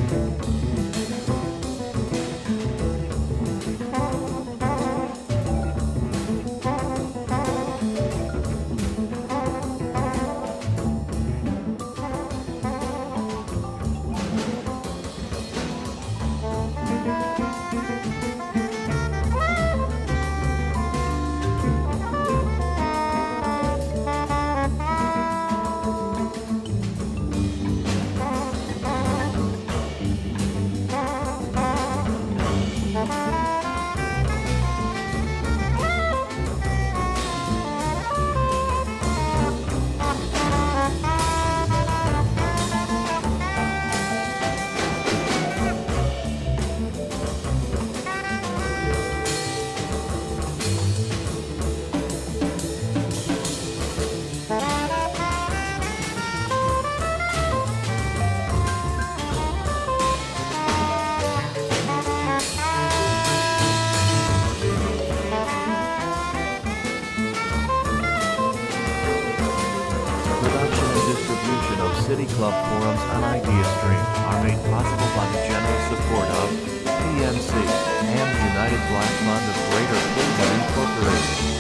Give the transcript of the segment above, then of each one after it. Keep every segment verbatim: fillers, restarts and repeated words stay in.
City Club forums on Ideastream are made possible by the generous support of P N C and the United Black Fund of Greater Cleveland Incorporated.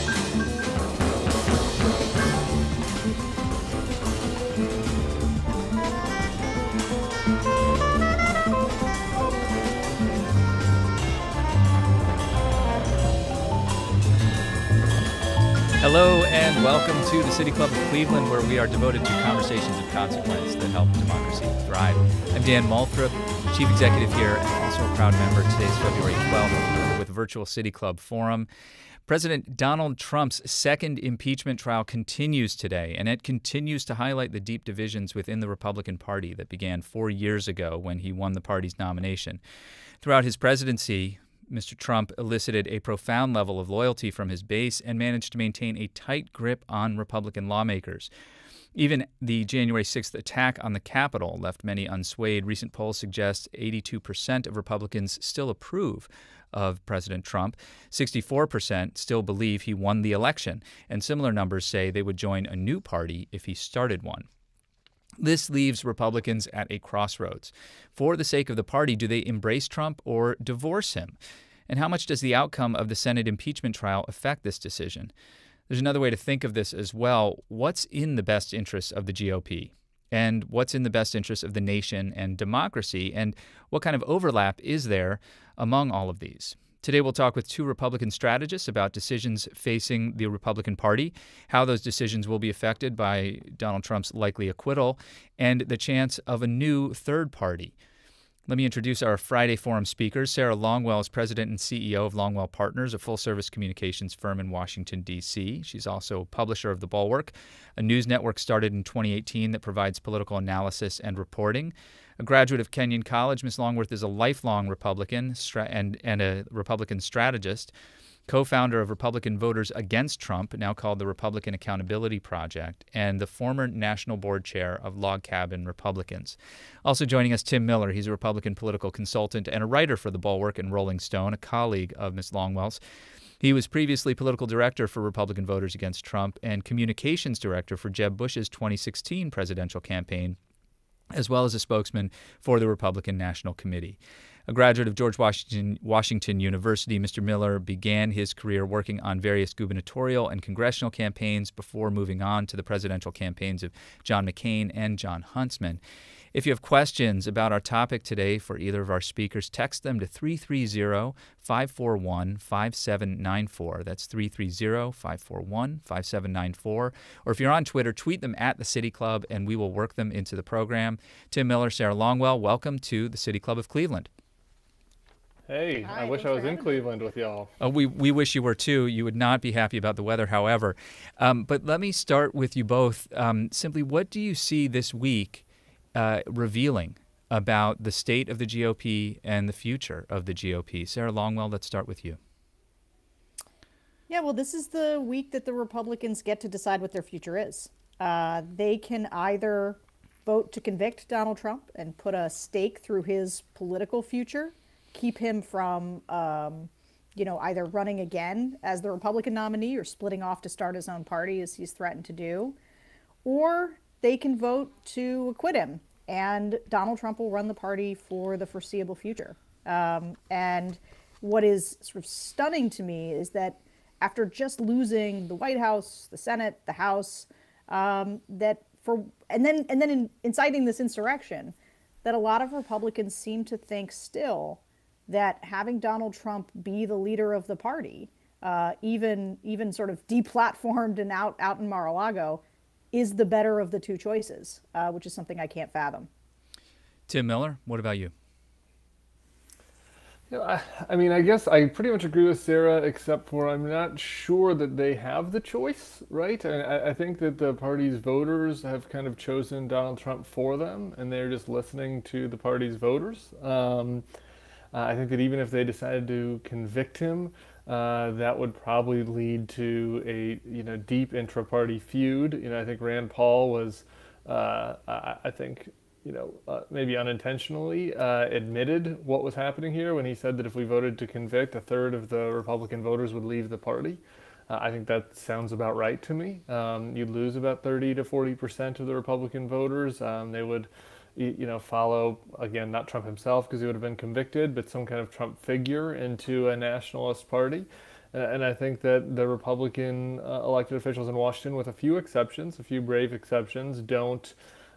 Hello and welcome to the City Club of Cleveland, where we are devoted to conversations of consequence that help democracy thrive. I'm Dan Malthrop, Chief Executive here and also a proud member. Today's February twelfth with Virtual City Club Forum. President Donald Trump's second impeachment trial continues today, and it continues to highlight the deep divisions within the Republican Party that began four years ago when he won the party's nomination. Throughout his presidency, Mister Trump elicited a profound level of loyalty from his base and managed to maintain a tight grip on Republican lawmakers. Even the January sixth attack on the Capitol left many unswayed. Recent polls suggest eighty-two percent of Republicans still approve of President Trump. sixty-four percent still believe he won the election, and similar numbers say they would join a new party if he started one. This leaves Republicans at a crossroads. For the sake of the party, do they embrace Trump or divorce him? And how much does the outcome of the Senate impeachment trial affect this decision? There's another way to think of this as well. What's in the best interest of the G O P? And what's in the best interest of the nation and democracy? And what kind of overlap is there among all of these? Today, we'll talk with two Republican strategists about decisions facing the Republican Party, how those decisions will be affected by Donald Trump's likely acquittal, and the chance of a new third party. Let me introduce our Friday Forum speakers. Sarah Longwell is president and C E O of Longwell Partners, a full-service communications firm in Washington, D C She's also publisher of The Bulwark, a news network started in twenty eighteen that provides political analysis and reporting. A graduate of Kenyon College, Miz Longworth is a lifelong Republican stra- and, and a Republican strategist, co-founder of Republican Voters Against Trump, now called the Republican Accountability Project, and the former national board chair of Log Cabin Republicans. Also joining us, Tim Miller. He's a Republican political consultant and a writer for The Bulwark and Rolling Stone, a colleague of Miz Longwell's. He was previously political director for Republican Voters Against Trump and communications director for Jeb Bush's twenty sixteen presidential campaign, as well as a spokesman for the Republican National Committee. A graduate of George Washington, Washington University, Mister Miller began his career working on various gubernatorial and congressional campaigns before moving on to the presidential campaigns of John McCain and John Huntsman. If you have questions about our topic today for either of our speakers, text them to three three zero, five four one, five seven nine four. That's three three zero, five four one, five seven nine four. Or if you're on Twitter, tweet them at the City Club, and we will work them into the program. Tim Miller, Sarah Longwell, welcome to the City Club of Cleveland. Hey, Hi, I wish I was in Cleveland with y'all. Uh, we, we wish you were too. You would not be happy about the weather, however. Um, but let me start with you both. Um, simply, what do you see this week uh, revealing about the state of the G O P and the future of the G O P? Sarah Longwell, let's start with you. Yeah, well, this is the week that the Republicans get to decide what their future is. Uh, they can either vote to convict Donald Trump and put a stake through his political future, keep him from, um, you know, either running again as the Republican nominee or splitting off to start his own party, as he's threatened to do, or they can vote to acquit him and Donald Trump will run the party for the foreseeable future. Um, and what is sort of stunning to me is that after just losing the White House, the Senate, the House, um, that for and then and then in, inciting this insurrection, that a lot of Republicans seem to think still that having Donald Trump be the leader of the party, uh, even even sort of deplatformed and out out in Mar-a-Lago, is the better of the two choices, uh, which is something I can't fathom. Tim Miller, what about you? Yeah, I, I mean, I guess I pretty much agree with Sarah, except for I'm not sure that they have the choice, right? I, I think that the party's voters have kind of chosen Donald Trump for them, and they're just listening to the party's voters. Um, uh, I think that even if they decided to convict him, uh, that would probably lead to a you know deep intra-party feud. You know, I think Rand Paul was, uh, I, I think. you know, uh, maybe unintentionally uh, admitted what was happening here when he said that if we voted to convict, a third of the Republican voters would leave the party. Uh, I think that sounds about right to me. Um, you'd lose about thirty to forty percent of the Republican voters. Um, they would, you know, follow, again, not Trump himself because he would have been convicted, but some kind of Trump figure into a nationalist party. Uh, and I think that the Republican uh, elected officials in Washington, with a few exceptions, a few brave exceptions, don't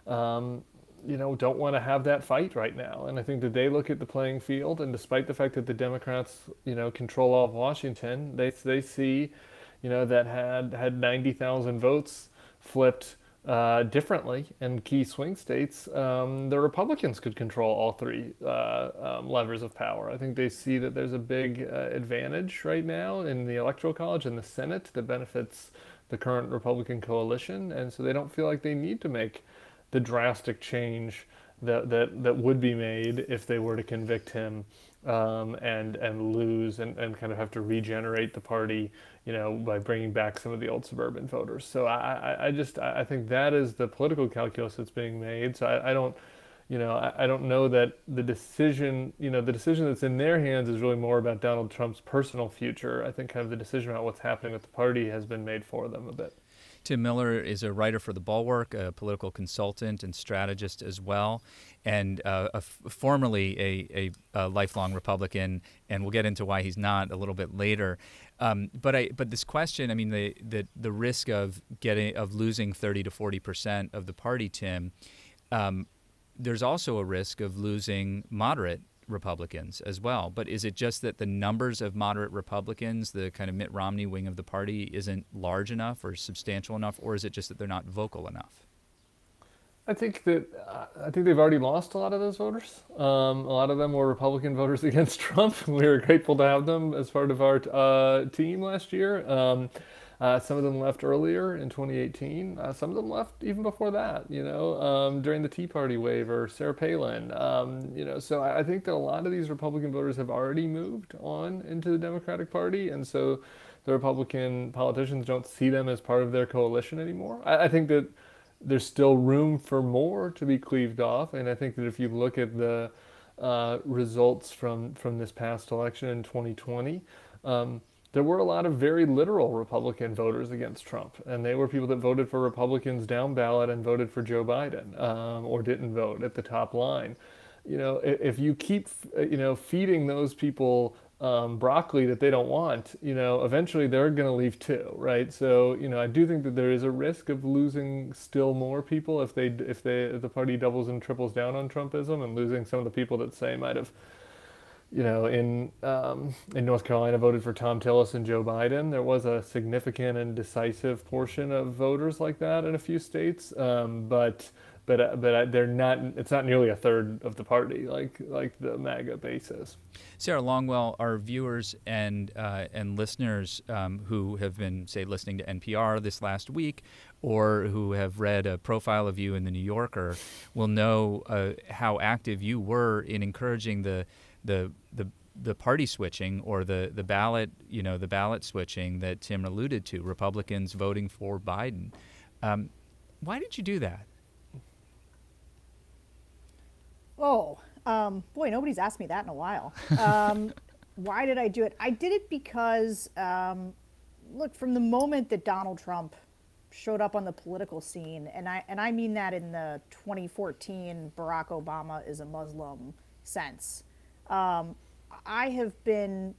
um, you know, don't want to have that fight right now. And I think that they look at the playing field, and despite the fact that the Democrats, you know, control all of Washington, they they see, you know, that had had ninety thousand votes flipped uh, differently in key swing states, um, the Republicans could control all three uh, um, levers of power. I think they see that there's a big uh, advantage right now in the Electoral College and the Senate that benefits the current Republican coalition, and so they don't feel like they need to make the drastic change that, that, that would be made if they were to convict him um, and and lose and, and kind of have to regenerate the party, you know, by bringing back some of the old suburban voters. So I, I, I just I think that is the political calculus that's being made. So I, I don't, you know, I, I don't know that the decision, you know, the decision that's in their hands is really more about Donald Trump's personal future. I think kind of the decision about what's happening with the party has been made for them a bit. Tim Miller is a writer for The Bulwark, a political consultant and strategist as well, and uh, a f- formerly a, a, a lifelong Republican, and we'll get into why he's not a little bit later. Um, but I, but this question, I mean, the, the the risk of getting of losing thirty to forty percent of the party, Tim, um, there's also a risk of losing moderate Republicans as well. But is it just that the numbers of moderate Republicans, the kind of Mitt Romney wing of the party, isn't large enough or substantial enough, or is it just that they're not vocal enough? I think that uh, I think they've already lost a lot of those voters. Um, a lot of them were Republican voters against Trump. We were grateful to have them as part of our uh, team last year. Um, Uh, some of them left earlier in twenty eighteen. Uh, some of them left even before that, you know, um, during the Tea Party wave or Sarah Palin. Um, you know, so I, I think that a lot of these Republican voters have already moved on into the Democratic Party, and so the Republican politicians don't see them as part of their coalition anymore. I, I think that there's still room for more to be cleaved off, and I think that if you look at the uh, results from, from this past election in twenty twenty, um, there were a lot of very literal Republican voters against Trump, and they were people that voted for Republicans down ballot and voted for Joe Biden, um, or didn't vote at the top line. You know, if, if you keep, you know, feeding those people um, broccoli that they don't want, you know, eventually they're going to leave too, right? So, you know, I do think that there is a risk of losing still more people if they, if they, if the party doubles and triples down on Trumpism, and losing some of the people that say might have, you know, in um, in North Carolina voted for Tom Tillis and Joe Biden. There was a significant and decisive portion of voters like that in a few states, um, but but uh, but they're not. It's not nearly a third of the party like like the MAGA base is. Sarah Longwell, our viewers and uh, and listeners um, who have been, say, listening to N P R this last week, or who have read a profile of you in the New Yorker, will know uh, how active you were in encouraging the the the the party switching, or the the ballot, you know, the ballot switching that Tim alluded to, Republicans voting for Biden. Um, why did you do that? Oh, um, boy, nobody's asked me that in a while. Um, why did I do it? I did it because, um, look, from the moment that Donald Trump showed up on the political scene, and I and I mean that in the twenty fourteen Barack Obama is a Muslim sense. Um, I have been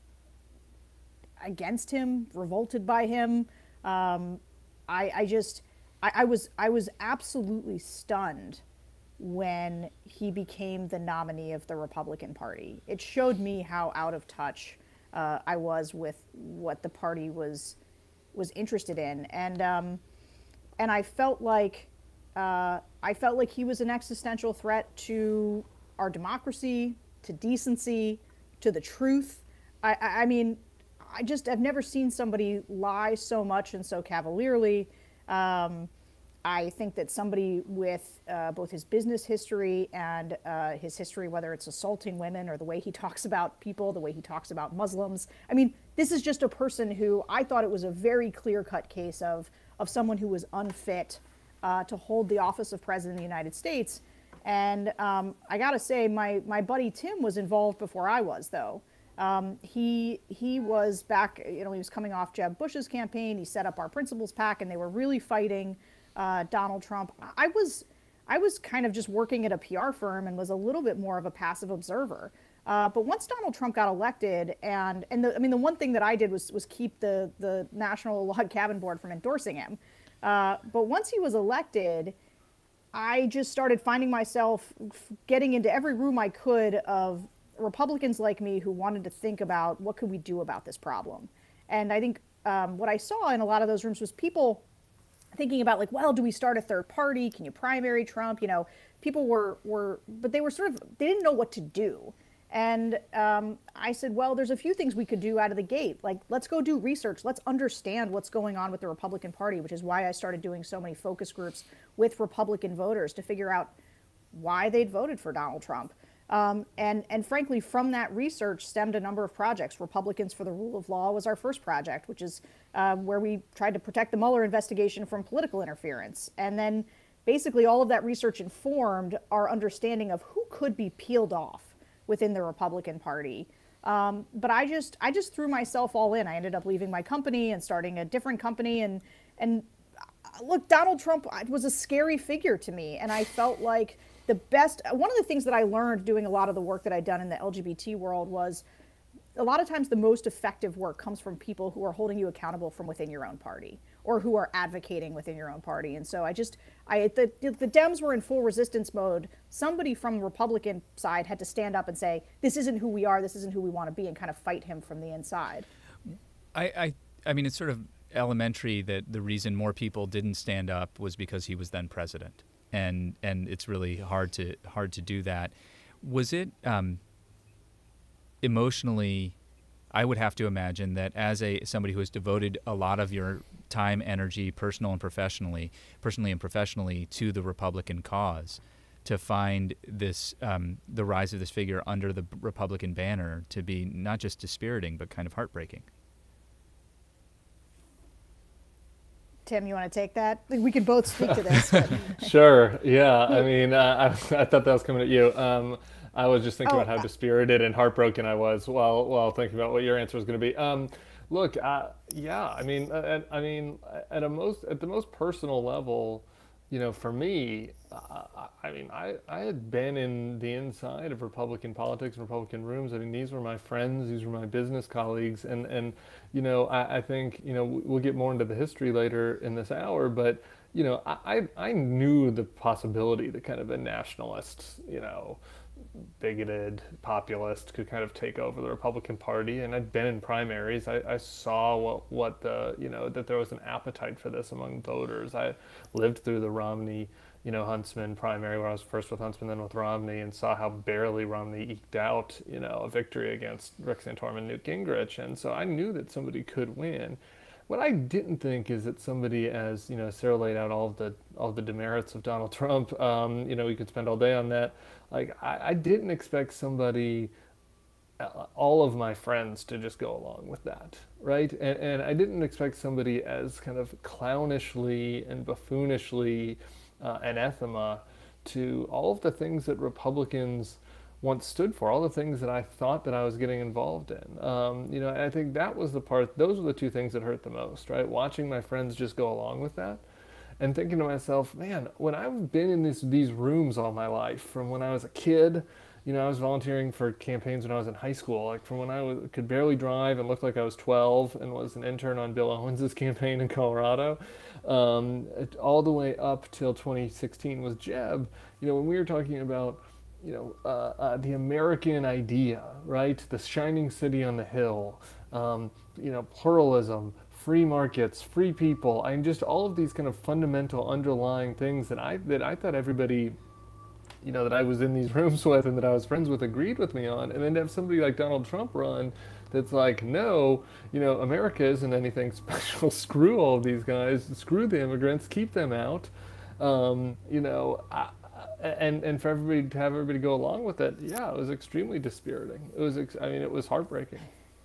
against him, revolted by him. Um, I, I just, I, I was, I was absolutely stunned when he became the nominee of the Republican Party. It showed me how out of touch uh, I was with what the party was was interested in, and um, and I felt like uh, I felt like he was an existential threat to our democracy, to decency, to the truth. I, I, I mean, I just I've never seen somebody lie so much and so cavalierly. Um, I think that somebody with uh, both his business history and uh, his history, whether it's assaulting women or the way he talks about people, the way he talks about Muslims, I mean, this is just a person who I thought it was a very clear-cut case of of someone who was unfit uh, to hold the office of president of the United States. And um, I got to say, my my buddy Tim was involved before I was, though. Um, he he was back, you know, he was coming off Jeb Bush's campaign. He set up our Principles PAC, and they were really fighting uh, Donald Trump. I was I was kind of just working at a P R firm and was a little bit more of a passive observer. Uh, but once Donald Trump got elected, and and the, I mean, the one thing that I did was was keep the the National Log Cabin Board from endorsing him. Uh, but once he was elected, I just started finding myself getting into every room I could of Republicans like me who wanted to think about what could we do about this problem. And I think um, what I saw in a lot of those rooms was people thinking about, like, well, do we start a third party? Can you primary Trump? You know, people were, were but they were sort of, they didn't know what to do. And um, I said, well, there's a few things we could do out of the gate. Like, let's go do research. Let's understand what's going on with the Republican Party, which is why I started doing so many focus groups with Republican voters to figure out why they'd voted for Donald Trump. Um, and, and frankly, from that research stemmed a number of projects. Republicans for the Rule of Law was our first project, which is uh, where we tried to protect the Mueller investigation from political interference. And then basically all of that research informed our understanding of who could be peeled off within the Republican Party. Um, but I just I just threw myself all in. I ended up leaving my company and starting a different company. And, and look, Donald Trump was a scary figure to me. And I felt like the best, one of the things that I learned doing a lot of the work that I'd done in the L G B T world was a lot of times the most effective work comes from people who are holding you accountable from within your own party or who are advocating within your own party. And so I just, I the, the Dems were in full resistance mode. Somebody from the Republican side had to stand up and say, this isn't who we are, this isn't who we want to be, and kind of fight him from the inside. I, I, I mean, it's sort of elementary that the reason more people didn't stand up was because he was then president. And and it's really hard to hard to do that. Was it um, emotionally? I would have to imagine that as a somebody who has devoted a lot of your time, energy, personal and professionally, personally and professionally, to the Republican cause, to find this um, the rise of this figure under the Republican banner to be not just dispiriting but kind of heartbreaking. Tim, you want to take that? We could both speak to this. But... Sure. Yeah. I mean, uh, I, I thought that was coming at you. Um, I was just thinking oh, about how uh, dispirited and heartbroken I was while while thinking about what your answer was going to be. Um, look, uh, yeah. I mean, at, I mean, at a most at the most personal level, you know, for me, uh, I mean, I, I had been in the inside of Republican politics and Republican rooms. I mean, these were my friends, these were my business colleagues, and, and you know, I, I think, you know, we'll get more into the history later in this hour, but, you know, I, I knew the possibility that kind of a nationalist, you know, bigoted populist could kind of take over the Republican Party, and I'd been in primaries. I, I saw what what the you know that there was an appetite for this among voters. I lived through the Romney, you know, Huntsman primary, where I was first with Huntsman, then with Romney, and saw how barely Romney eked out, you know, a victory against Rick Santorum and Newt Gingrich, and so I knew that somebody could win. What I didn't think is that somebody, as you know, Sarah laid out all of the all of the demerits of Donald Trump. Um, you know, we could spend all day on that. Like, I, I didn't expect somebody, uh, all of my friends, to just go along with that, right? And, and I didn't expect somebody as kind of clownishly and buffoonishly uh, anathema to all of the things that Republicans once stood for, all the things that I thought that I was getting involved in. Um, you know, I think that was the part, those were the two things that hurt the most, right? Watching my friends just go along with that and thinking to myself, man, when I've been in this, these rooms all my life, from when I was a kid, you know, I was volunteering for campaigns when I was in high school, like from when I was, could barely drive and looked like I was twelve and was an intern on Bill Owens's campaign in Colorado, um, it, all the way up till twenty sixteen was Jeb. You know, when we were talking about, you know, uh, uh, the American idea, right? The shining city on the hill, um, you know, pluralism, free markets, free people. I mean, just all of these kind of fundamental underlying things that I that I thought everybody, you know, that I was in these rooms with and that I was friends with agreed with me on, and then to have somebody like Donald Trump run that's like, no, you know, America isn't anything special. Screw all of these guys. Screw the immigrants. Keep them out. Um, you know, I, and and for everybody to have everybody go along with it, yeah, it was extremely dispiriting. It was, ex- I mean, it was heartbreaking.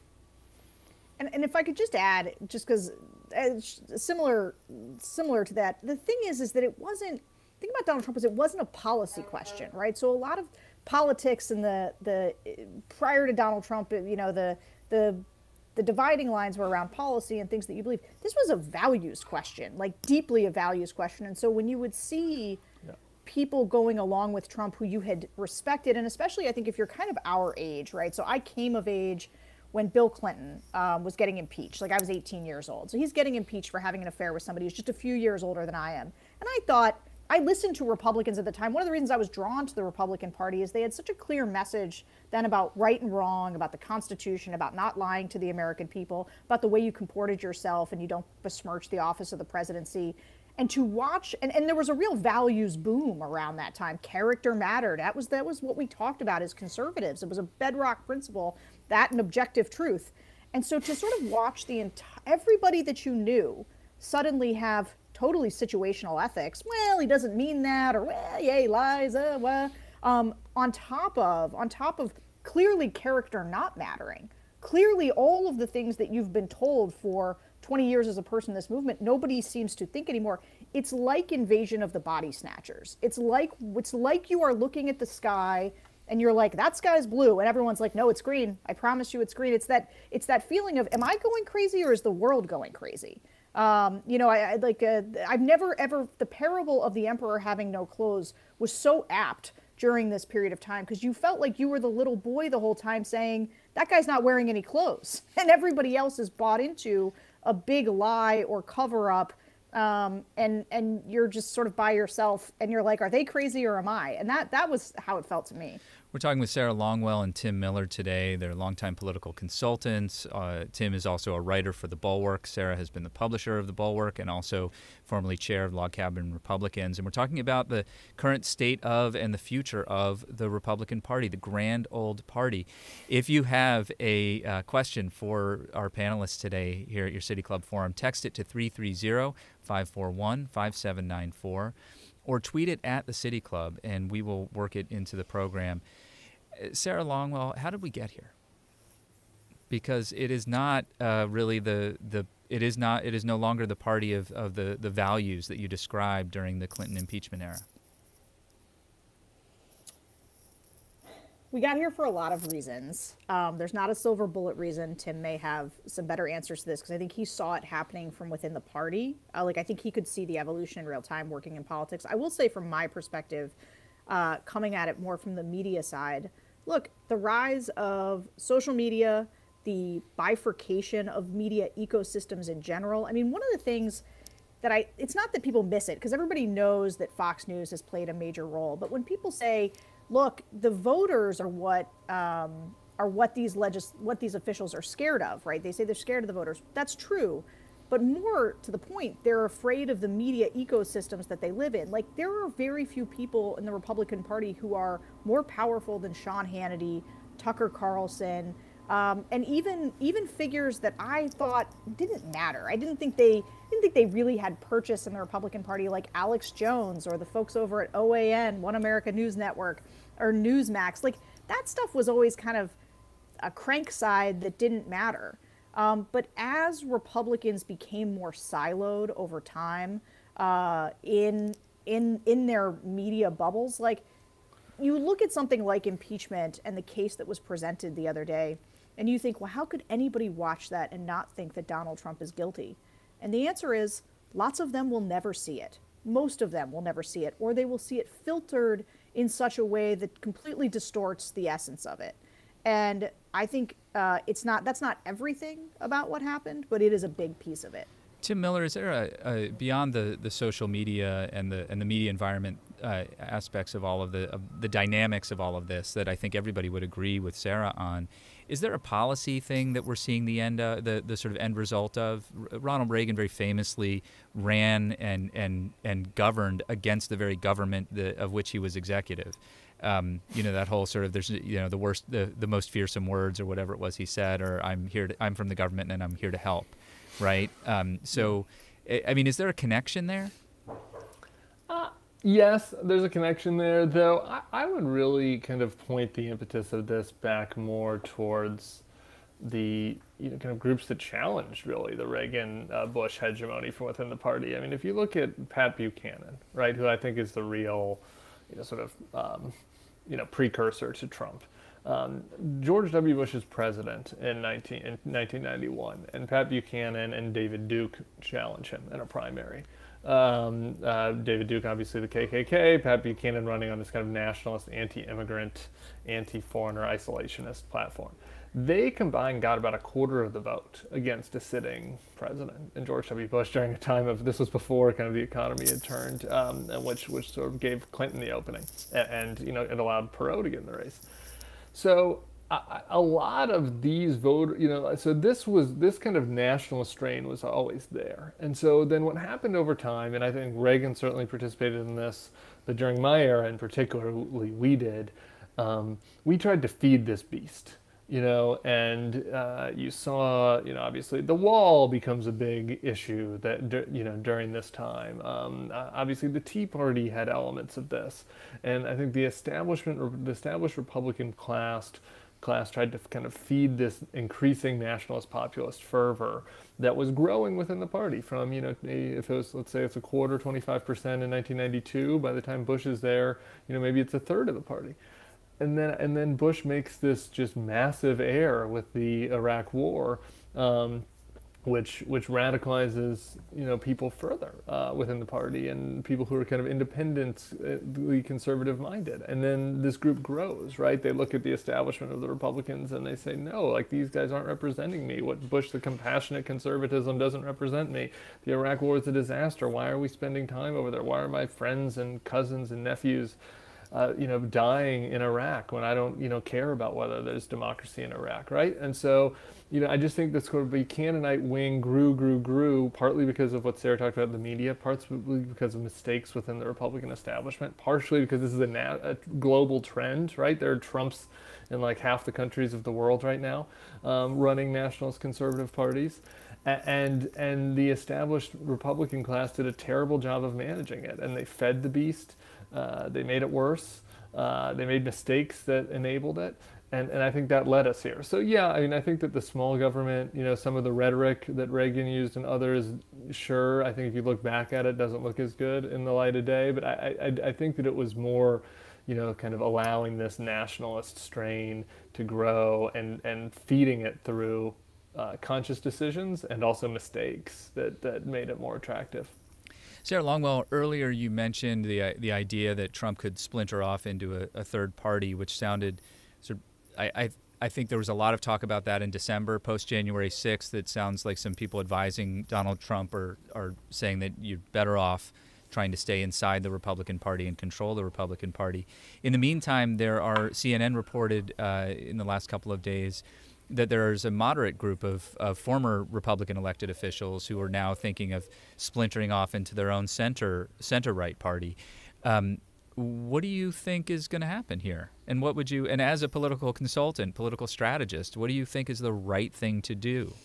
And, and if I could just add, just because uh, similar similar to that, the thing is, is that it wasn't. The thing about Donald Trump was it wasn't a policy question, right? So a lot of politics in the the prior to Donald Trump, you know, the the the dividing lines were around policy and things that you believe. This was a values question, like deeply a values question. And so when you would see Yeah. people going along with Trump who you had respected, and especially I think if you're kind of our age, right? So I came of age when Bill Clinton um, was getting impeached. Like I was eighteen years old. So he's getting impeached for having an affair with somebody who's just a few years older than I am. And I thought, I listened to Republicans at the time. One of the reasons I was drawn to the Republican Party is they had such a clear message then about right and wrong, about the Constitution, about not lying to the American people, about the way you comported yourself and you don't besmirch the office of the presidency. And to watch, and, and there was a real values boom around that time. Character mattered. That was that was what we talked about as conservatives. It was a bedrock principle, that and objective truth. And so to sort of watch the entire, everybody that you knew suddenly have totally situational ethics. Well, he doesn't mean that, or well, yeah, he lies. Uh, well, um, on top of on top of clearly character not mattering. Clearly, all of the things that you've been told for twenty years as a person in this movement, nobody seems to think anymore. It's like Invasion of the Body Snatchers. It's like it's like you are looking at the sky and you're like, that sky's blue, and everyone's like, no, it's green. I promise you, it's green. It's that it's that feeling of, am I going crazy or is the world going crazy? Um, you know, I, I like uh, I've never ever the parable of the emperor having no clothes was so apt during this period of time because you felt like you were the little boy the whole time saying that guy's not wearing any clothes, and everybody else is bought into a big lie or cover up, um, and and you're just sort of by yourself, and you're like, are they crazy or am I? And that that was how it felt to me. We're talking with Sarah Longwell and Tim Miller today. They're longtime political consultants. Uh, Tim is also a writer for The Bulwark. Sarah has been the publisher of The Bulwark and also formerly chair of Log Cabin Republicans. And we're talking about the current state of and the future of the Republican Party, the grand old party. If you have a uh, question for our panelists today here at your City Club Forum, text it to three three zero, five four one, five seven nine four. Or tweet it at the City Club, and we will work it into the program. Sarah Longwell, how did we get here? Because it is not uh, really the the it is not it is no longer the party of, of the, the values that you described during the Clinton impeachment era. We got here for a lot of reasons. Um, there's not a silver bullet reason. Tim may have some better answers to this because I think he saw it happening from within the party. Uh, like I think he could see the evolution in real time working in politics. I will say from my perspective, uh, coming at it more from the media side, look, the rise of social media, the bifurcation of media ecosystems in general. I mean, one of the things that I, it's not that people miss it because everybody knows that Fox News has played a major role. But when people say, look, the voters are what um, are what these legis- what these officials are scared of, right? They say they're scared of the voters. That's true. But more to the point, they're afraid of the media ecosystems that they live in. Like, there are very few people in the Republican Party who are more powerful than Sean Hannity, Tucker Carlson, um, and even even figures that I thought didn't matter. I didn't think they didn't think they really had purchase in the Republican Party, like Alex Jones or the folks over at O A N, One America News Network, or Newsmax. Like, that stuff was always kind of a crank side that didn't matter. Um, but as Republicans became more siloed over time uh, in in in their media bubbles, like you look at something like impeachment and the case that was presented the other day, and you think, well, how could anybody watch that and not think that Donald Trump is guilty? And the answer is lots of them will never see it. Most of them will never see it, or they will see it filtered in such a way that completely distorts the essence of it. And I think uh, it's not, that's not everything about what happened, but it is a big piece of it. Tim Miller, is there a, a beyond the, the social media and the and the media environment uh, aspects of all of the of the dynamics of all of this that I think everybody would agree with Sarah on? Is there a policy thing that we're seeing the end uh, the the sort of end result of? Ronald Reagan very famously ran and and and governed against the very government the, of which he was executive. Um, you know, that whole sort of there's you know the worst the, the most fearsome words or whatever it was he said, or I'm here to, I'm from the government and I'm here to help. Right. Um, so, I mean, is there a connection there? Uh, yes, there's a connection there, though I, I would really kind of point the impetus of this back more towards the you know, kind of groups that challenged really the Reagan uh, Bush hegemony from within the party. I mean, if you look at Pat Buchanan, right, who I think is the real, you know, sort of, um, you know, precursor to Trump. Um, George W. Bush is president in, nineteen, in nineteen ninety-one, and Pat Buchanan and David Duke challenge him in a primary. Um, uh, David Duke, obviously the K K K, Pat Buchanan running on this kind of nationalist, anti-immigrant, anti-foreigner, isolationist platform. They combined got about a quarter of the vote against a sitting president, and George W. Bush during a time of, this was before kind of the economy had turned, um, and which, which sort of gave Clinton the opening, and, and you know, it allowed Perot to get in the race. So a, a lot of these voters, you know, so this was, this kind of nationalist strain was always there. And so then what happened over time, and I think Reagan certainly participated in this, but during my era in particularly we did, um, we tried to feed this beast, you know, and uh, you saw, you know, obviously the wall becomes a big issue that, you know, during this time. Um, uh, obviously the Tea Party had elements of this. And I think the establishment, the established Republican class, class tried to kind of feed this increasing nationalist populist fervor that was growing within the party from, you know, if it was, let's say it's a quarter, twenty-five percent in nineteen ninety-two, by the time Bush is there, you know, maybe it's a third of the party. And then, and then Bush makes this just massive error with the Iraq War, um, which which radicalizes you know people further uh, within the party and people who are kind of independently conservative minded. And then this group grows, right? They look at the establishment of the Republicans and they say, no, like these guys aren't representing me. What Bush, the compassionate conservatism, doesn't represent me. The Iraq War is a disaster. Why are we spending time over there? Why are my friends and cousins and nephews Uh, you know, dying in Iraq when I don't, you know, care about whether there's democracy in Iraq, right? And so, you know, I just think this sort of Buchananite wing grew, grew, grew, partly because of what Sarah talked about in the media, partly because of mistakes within the Republican establishment, partially because this is a, na- a global trend, right? There are Trumps in like half the countries of the world right now um, running nationalist conservative parties. And and the established Republican class did a terrible job of managing it, and they fed the beast. Uh, they made it worse. Uh, they made mistakes that enabled it, and and I think that led us here. So yeah, I mean, I think that the small government, you know, some of the rhetoric that Reagan used and others, sure, I think if you look back at it, doesn't look as good in the light of day. But I I, I think that it was more, you know, kind of allowing this nationalist strain to grow and and feeding it through Uh, conscious decisions and also mistakes that, that made it more attractive. Sarah Longwell, earlier you mentioned the uh, the idea that Trump could splinter off into a, a third party, which sounded sort of, I, I I think there was a lot of talk about that in December, post January sixth. It sounds like some people advising Donald Trump are, are saying that you're better off trying to stay inside the Republican Party and control the Republican Party. In the meantime, there are, C N N reported uh, in the last couple of days that there's a moderate group of, of former Republican elected officials who are now thinking of splintering off into their own center center right party. Um, what do you think is going to happen here? And what would you, and as a political consultant, political strategist, what do you think is the right thing to do?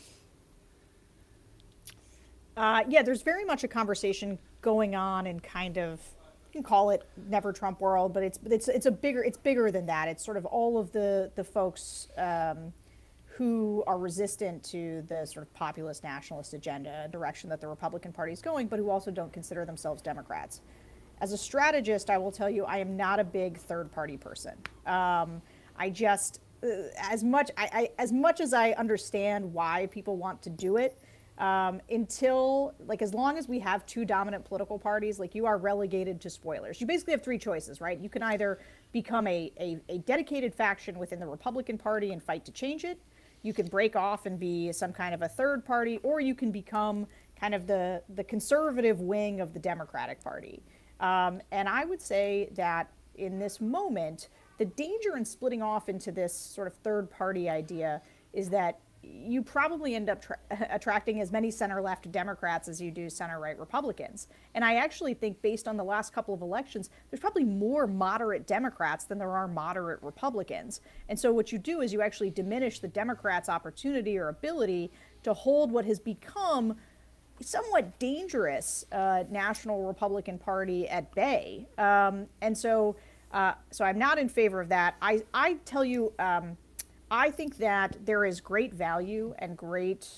Uh, yeah, there's very much a conversation going on in kind of, you can call it never Trump world, but it's it's it's a bigger it's bigger than that. It's sort of all of the the folks um, who are resistant to the sort of populist nationalist agenda, direction that the Republican Party is going, but who also don't consider themselves Democrats. As a strategist, I will tell you, I am not a big third-party person. Um, I just, uh, as much I, I, as much as I understand why people want to do it, um, until like as long as we have two dominant political parties, like you are relegated to spoilers. You basically have three choices, right? You can either become a, a, a dedicated faction within the Republican Party and fight to change it. You can break off and be some kind of a third party, or you can become kind of the, the conservative wing of the Democratic Party. Um, and I would say that in this moment, the danger in splitting off into this sort of third party idea is that you probably end up tra- attracting as many center-left Democrats as you do center-right Republicans. And I actually think, based on the last couple of elections, there's probably more moderate Democrats than there are moderate Republicans. And so what you do is you actually diminish the Democrats' opportunity or ability to hold what has become somewhat dangerous uh, National Republican Party at bay. Um, and so, uh, so I'm not in favor of that. I, I tell you, um, I think that there is great value and great,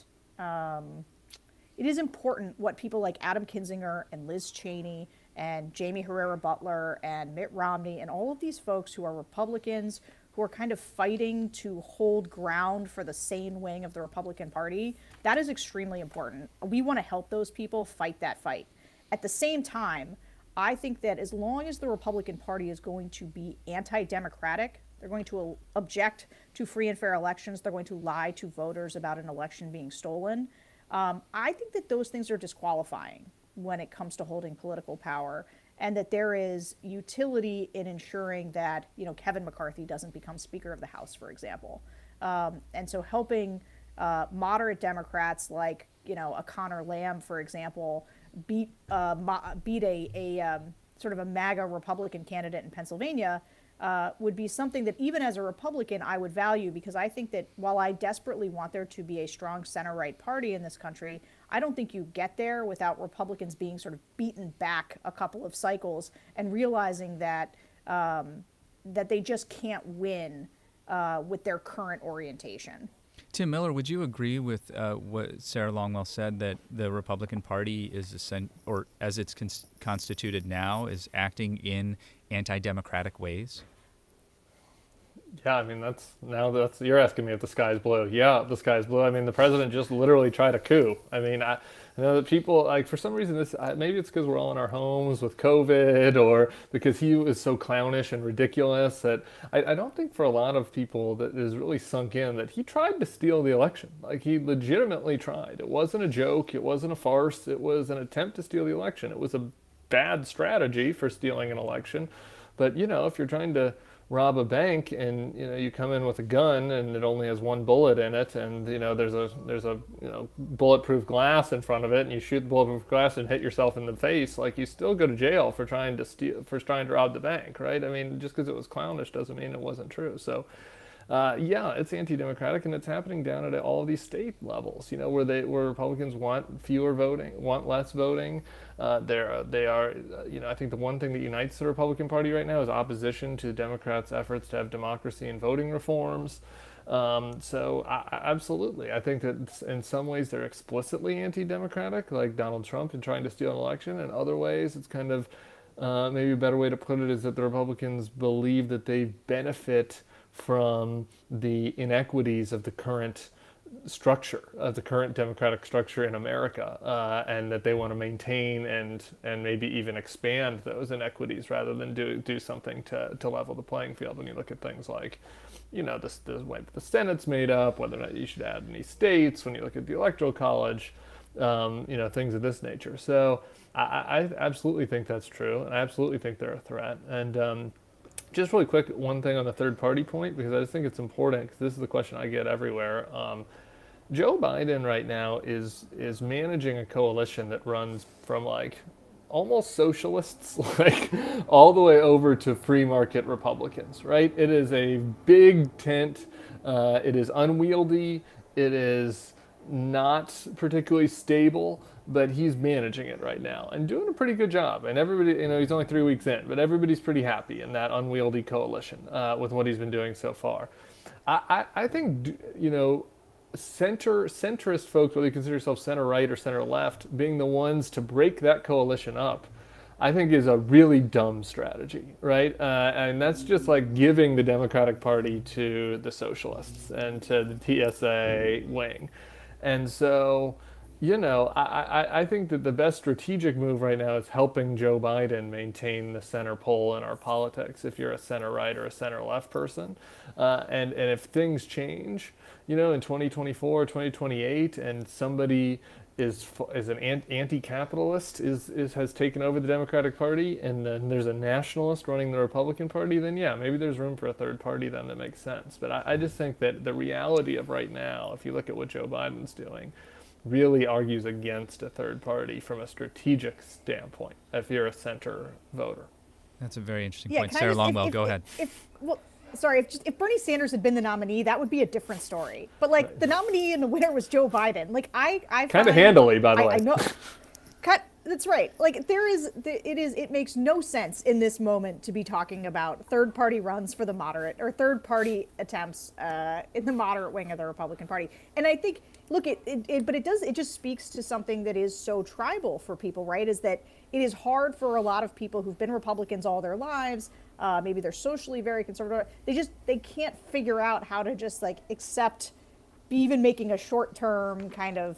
um, it is important what people like Adam Kinzinger and Liz Cheney and Jamie Herrera Butler and Mitt Romney and all of these folks who are Republicans who are kind of fighting to hold ground for the sane wing of the Republican Party. That is extremely important. We want to help those people fight that fight. At the same time, I think that as long as the Republican Party is going to be anti-democratic, they're going to object to free and fair elections. They're going to lie to voters about an election being stolen. Um, I think that those things are disqualifying when it comes to holding political power, and that there is utility in ensuring that, you know, Kevin McCarthy doesn't become Speaker of the House, for example. Um, and so helping uh, moderate Democrats like, you know, a Connor Lamb, for example, beat uh, mo- beat a, a um, sort of a MAGA Republican candidate in Pennsylvania Uh, would be something that even as a Republican I would value, because I think that while I desperately want there to be a strong center-right party in this country, I don't think you get there without Republicans being sort of beaten back a couple of cycles and realizing that um, that they just can't win uh, with their current orientation. Tim Miller, would you agree with uh, what Sarah Longwell said, that the Republican Party is, ascent- or as it's con- constituted now, is acting in anti-democratic ways? Yeah, I mean, that's now that's you're asking me if the sky's blue. Yeah, the sky's blue. I mean, the president just literally tried a coup. I mean, I, I know that people, like, for some reason, this maybe it's because we're all in our homes with COVID, or because he was so clownish and ridiculous that I, I don't think for a lot of people that is really sunk in that he tried to steal the election. Like, he legitimately tried. It wasn't a joke. It wasn't a farce. It was an attempt to steal the election. It was a bad strategy for stealing an election. But, you know, if you're trying to rob a bank and, you know, you come in with a gun and it only has one bullet in it, and, you know, there's a there's a you know bulletproof glass in front of it, and you shoot the bulletproof glass and hit yourself in the face, like, you still go to jail for trying to steal for trying to rob the bank, right? I mean, just because it was clownish doesn't mean it wasn't true. So Uh, yeah, it's anti-democratic, and it's happening down at all these state levels. You know, where they where Republicans want fewer voting, want less voting. Uh, they're they are. Uh, you know, I think the one thing that unites the Republican Party right now is opposition to Democrats' efforts to have democracy and voting reforms. Um, so I, I, absolutely, I think that in some ways they're explicitly anti-democratic, like Donald Trump in trying to steal an election. In other ways, it's kind of uh, maybe a better way to put it is that the Republicans believe that they benefit from the inequities of the current structure, of the current democratic structure in America, uh, and that they want to maintain and and maybe even expand those inequities rather than do do something to, to level the playing field. When you look at things like, you know, the, the way the Senate's made up, whether or not you should add any states, when you look at the Electoral College, um, you know, things of this nature. So I, I absolutely think that's true, and I absolutely think they're a threat. And um, just really quick, one thing on the third party point, because I just think it's important, because this is the question I get everywhere. Um, Joe Biden right now is is managing a coalition that runs from like almost socialists, like all the way over to free market Republicans, right? It is a big tent. Uh, it is unwieldy. It is not particularly stable, but he's managing it right now and doing a pretty good job. And everybody, you know, he's only three weeks in, but everybody's pretty happy in that unwieldy coalition uh, with what he's been doing so far. I, I, I think, you know, center centrist folks, whether you consider yourself center right or center left, being the ones to break that coalition up, I think is a really dumb strategy, right? Uh, and that's just like giving the Democratic Party to the socialists and to the T S A wing. And so, you know, I, I, I think that the best strategic move right now is helping Joe Biden maintain the center pole in our politics if you're a center right or a center left person. Uh, and, and if things change, you know, in twenty twenty-four, twenty twenty-eight, and somebody is is an anti-capitalist is, is has taken over the Democratic Party, and then there's a nationalist running the Republican Party, then yeah, maybe there's room for a third party then that makes sense. But I, I just think that the reality of right now, if you look at what Joe Biden's doing, really argues against a third party from a strategic standpoint if you're a center voter. That's a very interesting yeah, point. Sarah just, Longwell, if, if, go if, ahead. If, well, sorry, if, just, if Bernie Sanders had been the nominee, that would be a different story. But like right. the nominee and the winner was Joe Biden. Like I, I kind of handily, by the I, way. I know. Cut. That's right. Like there is, it is, it makes no sense in this moment to be talking about third party runs for the moderate or third party attempts uh, in the moderate wing of the Republican Party. And I think, look, it, it, it, but it does, it just speaks to something that is so tribal for people, right? Is that it is hard for a lot of people who've been Republicans all their lives. Uh, maybe they're socially very conservative. They just, they can't figure out how to just like accept even making a short term kind of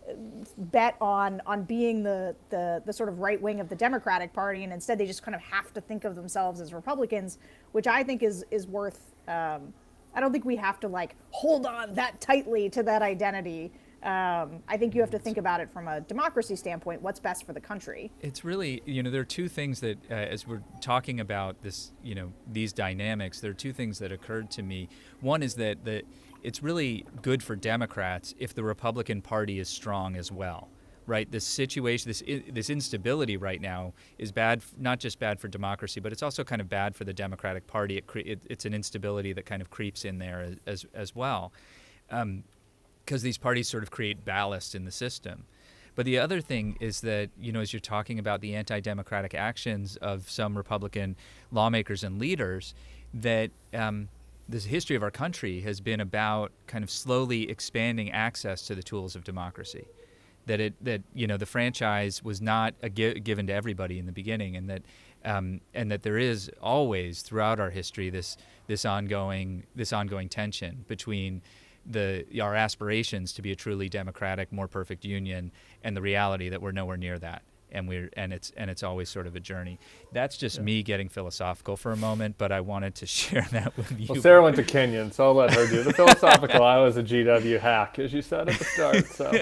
bet on on being the, the the sort of right wing of the Democratic Party, and instead they just kind of have to think of themselves as Republicans, which I think is is worth. Um, I don't think we have to like hold on that tightly to that identity. Um, I think you have to think about it from a democracy standpoint. What's best for the country? It's really, you know, there are two things that, uh, as we're talking about this, you know, these dynamics, there are two things that occurred to me. One is that the it's really good for Democrats if the Republican Party is strong as well, right? This situation, this this instability right now is bad, not just bad for democracy, but it's also kind of bad for the Democratic Party. It, cre- it it's an instability that kind of creeps in there as as, as well, because um, these parties sort of create ballast in the system. But the other thing is that, you know, as you're talking about the anti-democratic actions of some Republican lawmakers and leaders, that um, this history of our country has been about kind of slowly expanding access to the tools of democracy. That it that you know the franchise was not a gi- given to everybody in the beginning, and that um, and that there is always throughout our history this this ongoing this ongoing tension between the our aspirations to be a truly democratic, more perfect union, and the reality that we're nowhere near that. And we're and it's and it's always sort of a journey. That's just yeah. me getting philosophical for a moment, but I wanted to share that with you. Well, Sarah went to Kenyon, so I'll let her do the philosophical. I was a G W hack, as you said at the start.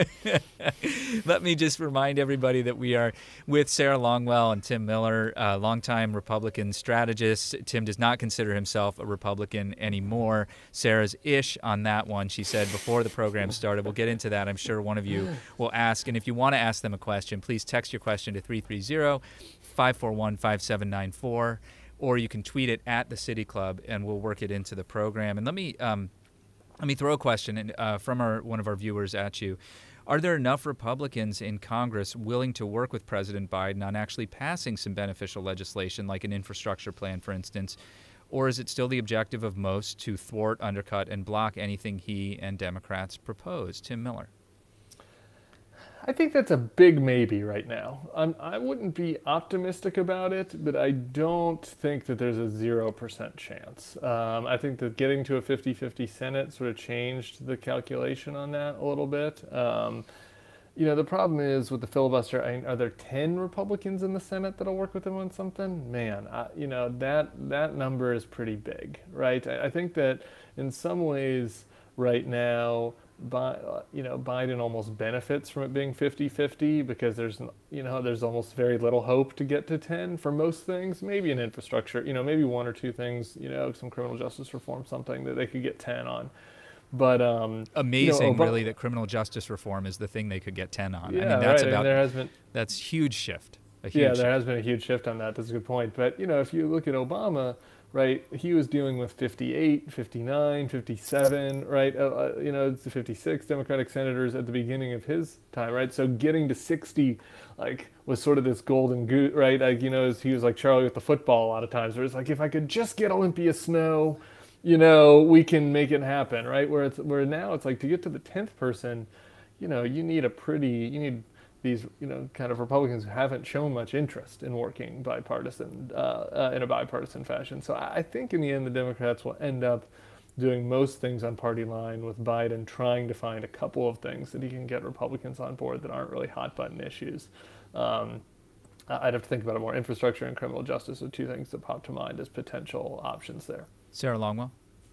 So let me just remind everybody that we are with Sarah Longwell and Tim Miller, uh, longtime Republican strategist. Tim does not consider himself a Republican anymore. Sarah's ish on that one. She said before the program started. We'll get into that. I'm sure one of you will ask, and if you want to ask them a question, please text your question to three three zero, five four one, five seven nine four, or you can tweet it at the City Club, and we'll work it into the program. And let me um, let me throw a question in, uh, from our one of our viewers at you. Are there enough Republicans in Congress willing to work with President Biden on actually passing some beneficial legislation, like an infrastructure plan, for instance, or is it still the objective of most to thwart, undercut, and block anything he and Democrats propose? Tim Miller. I think that's a big maybe right now. I'm, I wouldn't be optimistic about it, but I don't think that there's a zero percent chance. Um, I think that getting to a fifty-fifty Senate sort of changed the calculation on that a little bit. Um, you know, the problem is with the filibuster, I mean, are there ten Republicans in the Senate that'll work with him on something? Man, I, you know, that that number is pretty big, right? I, I think that in some ways right now, Bi- you know, Biden almost benefits from it being fifty-fifty because there's, you know, there's almost very little hope to get to ten for most things. Maybe an infrastructure, you know, maybe one or two things, you know, some criminal justice reform, something that they could get ten on. But um, amazing, you know, Obama, really, that criminal justice reform is the thing they could get ten on. Yeah, I mean, that's right. about and there has been that's huge shift. A huge yeah, there shift. has been a huge shift on that. That's a good point. But you know, if you look at Obama, right, he was dealing with fifty-eight, fifty-nine, fifty-seven, right? Uh, you know, it's the fifty-six Democratic senators at the beginning of his time, right? So getting to sixty, like, was sort of this golden goose, right? Like, you know, he was like Charlie with the football a lot of times, where it's like, if I could just get Olympia Snow, you know, we can make it happen, right? Where it's where now it's like to get to the tenth person, you know, you need a pretty, you need these, you know, kind of Republicans who haven't shown much interest in working bipartisan, uh, uh, in a bipartisan fashion. So I think in the end, the Democrats will end up doing most things on party line, with Biden trying to find a couple of things that he can get Republicans on board that aren't really hot button issues. Um, I'd have to think about it more. Infrastructure and criminal justice are two things that pop to mind as potential options there. Sarah Longwell?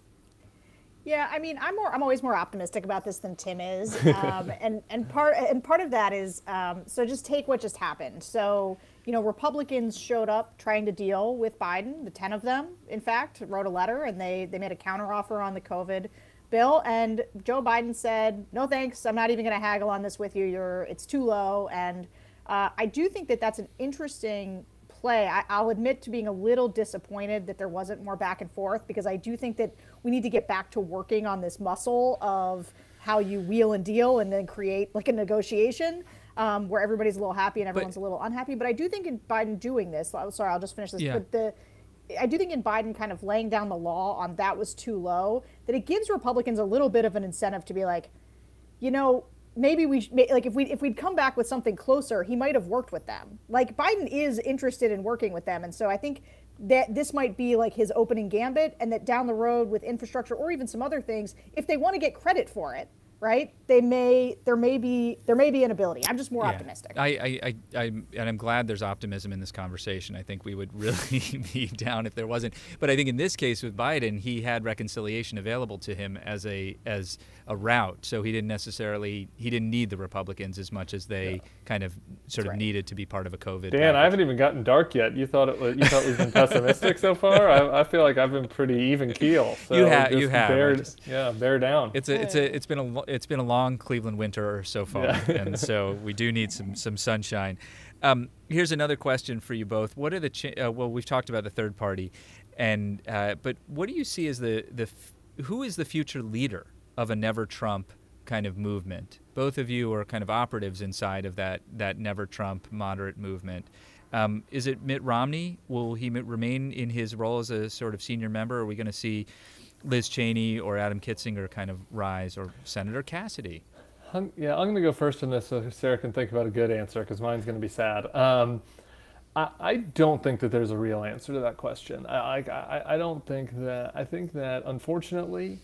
Yeah, I mean, I'm more. I'm always more optimistic about this than Tim is, um, and and part and part of that is um, so just take what just happened. So you know, Republicans showed up trying to deal with Biden. The ten of them, in fact, wrote a letter, and they they made a counteroffer on the COVID bill. And Joe Biden said, "No thanks. I'm not even going to haggle on this with you. You're it's too low." And uh, I do think that that's an interesting play. I, I'll admit to being a little disappointed that there wasn't more back and forth, because I do think that we need to get back to working on this muscle of how you wheel and deal and then create like a negotiation um, where everybody's a little happy and everyone's but, a little unhappy. But I do think in Biden doing this, sorry, I'll just finish this. Yeah. But the, I do think in Biden kind of laying down the law on that was too low, that it gives Republicans a little bit of an incentive to be like, you know, maybe we like if we if we'd come back with something closer, he might have worked with them. Like Biden is interested in working with them, and so I think that this might be like his opening gambit, and that down the road with infrastructure or even some other things, if they want to get credit for it, right? They may there may be there may be an ability. I'm just more yeah. optimistic. I, I, I, I and I'm glad there's optimism in this conversation. I think we would really be down if there wasn't. But I think in this case with Biden, he had reconciliation available to him as a as a route. So he didn't necessarily he didn't need the Republicans as much as they yeah. kind of sort That's of right. needed to be part of a COVID. Dan, package. I haven't even gotten dark yet. You thought it was you thought we've been pessimistic so far? I, I feel like I've been pretty even keel. So you have you have bear, just, yeah, bear down. It's a it's a it's been a it's been a long Cleveland winter so far, yeah. and so we do need some some sunshine. Um, here's another question for you both. What are the cha- uh, well, we've talked about the third party, and uh, but what do you see as the the f- who is the future leader of a Never Trump kind of movement? Both of you are kind of operatives inside of that that Never Trump moderate movement. Um, is it Mitt Romney? Will he remain in his role as a sort of senior member? Are we going to see Liz Cheney or Adam Kitzinger kind of rise, or Senator Cassidy? I'm, yeah, I'm going to go first on this so Sarah can think about a good answer, because mine's going to be sad. Um, I, I don't think that there's a real answer to that question. I, I, I don't think that, I think that unfortunately,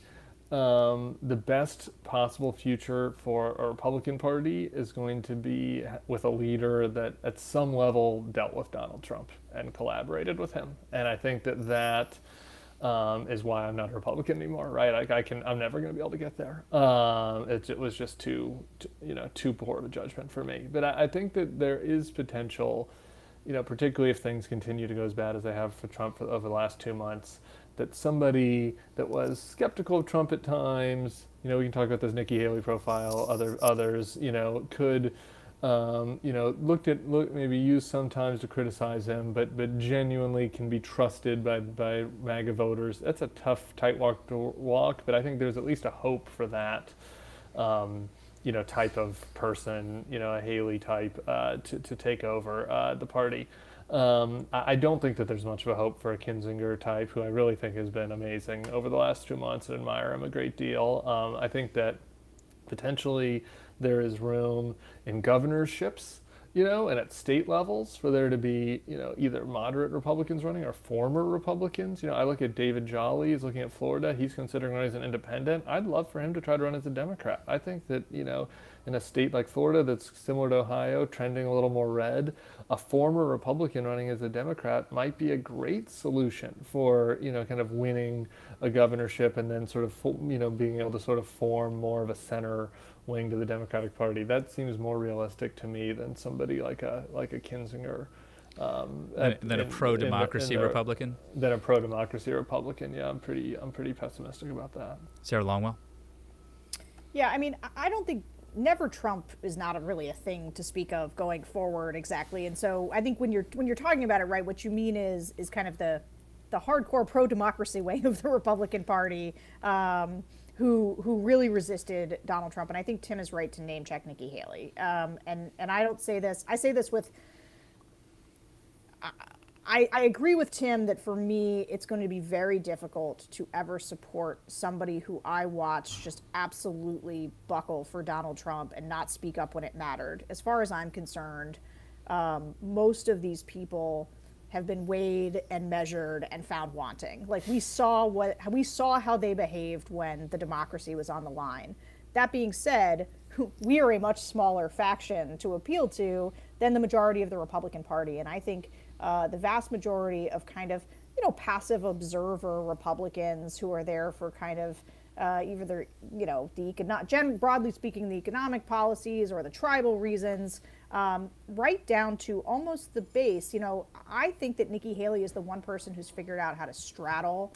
um, the best possible future for a Republican Party is going to be with a leader that at some level dealt with Donald Trump and collaborated with him. And I think that that Um, is why I'm not a Republican anymore, right? Like I can, I'm never going to be able to get there. Um, it, it was just too, too, you know, too poor of a judgment for me. But I, I think that there is potential, you know, particularly if things continue to go as bad as they have for Trump for, over the last two months, that somebody that was skeptical of Trump at times, you know, we can talk about this Nikki Haley profile, other others, you know, could. Um, you know, looked at look, maybe used sometimes to criticize him, but but genuinely can be trusted by by MAGA voters. That's a tough tight walk to walk, but I think there's at least a hope for that, um, you know, type of person, you know, a Haley type uh, to to take over uh, the party. Um, I, I don't think that there's much of a hope for a Kinzinger type, who I really think has been amazing over the last two months and admire him a great deal. Um, I think that potentially there is room in governorships, you know, and at state levels for there to be, you know, either moderate Republicans running or former Republicans. You know, I look at David Jolly, he's looking at Florida. He's considering running as an independent. I'd love for him to try to run as a Democrat. I think that, you know, in a state like Florida that's similar to Ohio, trending a little more red, a former Republican running as a Democrat might be a great solution for, you know, kind of winning a governorship and then sort of, you know, being able to sort of form more of a center wing to the Democratic Party. That seems more realistic to me than somebody like a like a Kinzinger. Um, than, than a pro-democracy in the, in the, Republican? Than a pro-democracy Republican. Yeah, I'm pretty I'm pretty pessimistic about that. Sarah Longwell? Yeah, I mean, I don't think Never Trump is not a, really a thing to speak of going forward exactly. And so I think when you're when you're talking about it, right, what you mean is is kind of the the hardcore pro-democracy wing of the Republican Party. Um, who who really resisted Donald Trump. And I think Tim is right to name check Nikki Haley. Um, and, and I don't say this, I say this with, I, I, I agree with Tim that for me, it's going to be very difficult to ever support somebody who I watch just absolutely buckle for Donald Trump and not speak up when it mattered. As far as I'm concerned, um, most of these people have been weighed and measured and found wanting. Like we saw what we saw how they behaved when the democracy was on the line. That being said, we are a much smaller faction to appeal to than the majority of the Republican Party, and I think uh, the vast majority of kind of you know passive observer Republicans who are there for kind of uh, either the, you know the econo- gen- broadly speaking the economic policies or the tribal reasons, um, right down to almost the base. You know, I think that Nikki Haley is the one person who's figured out how to straddle.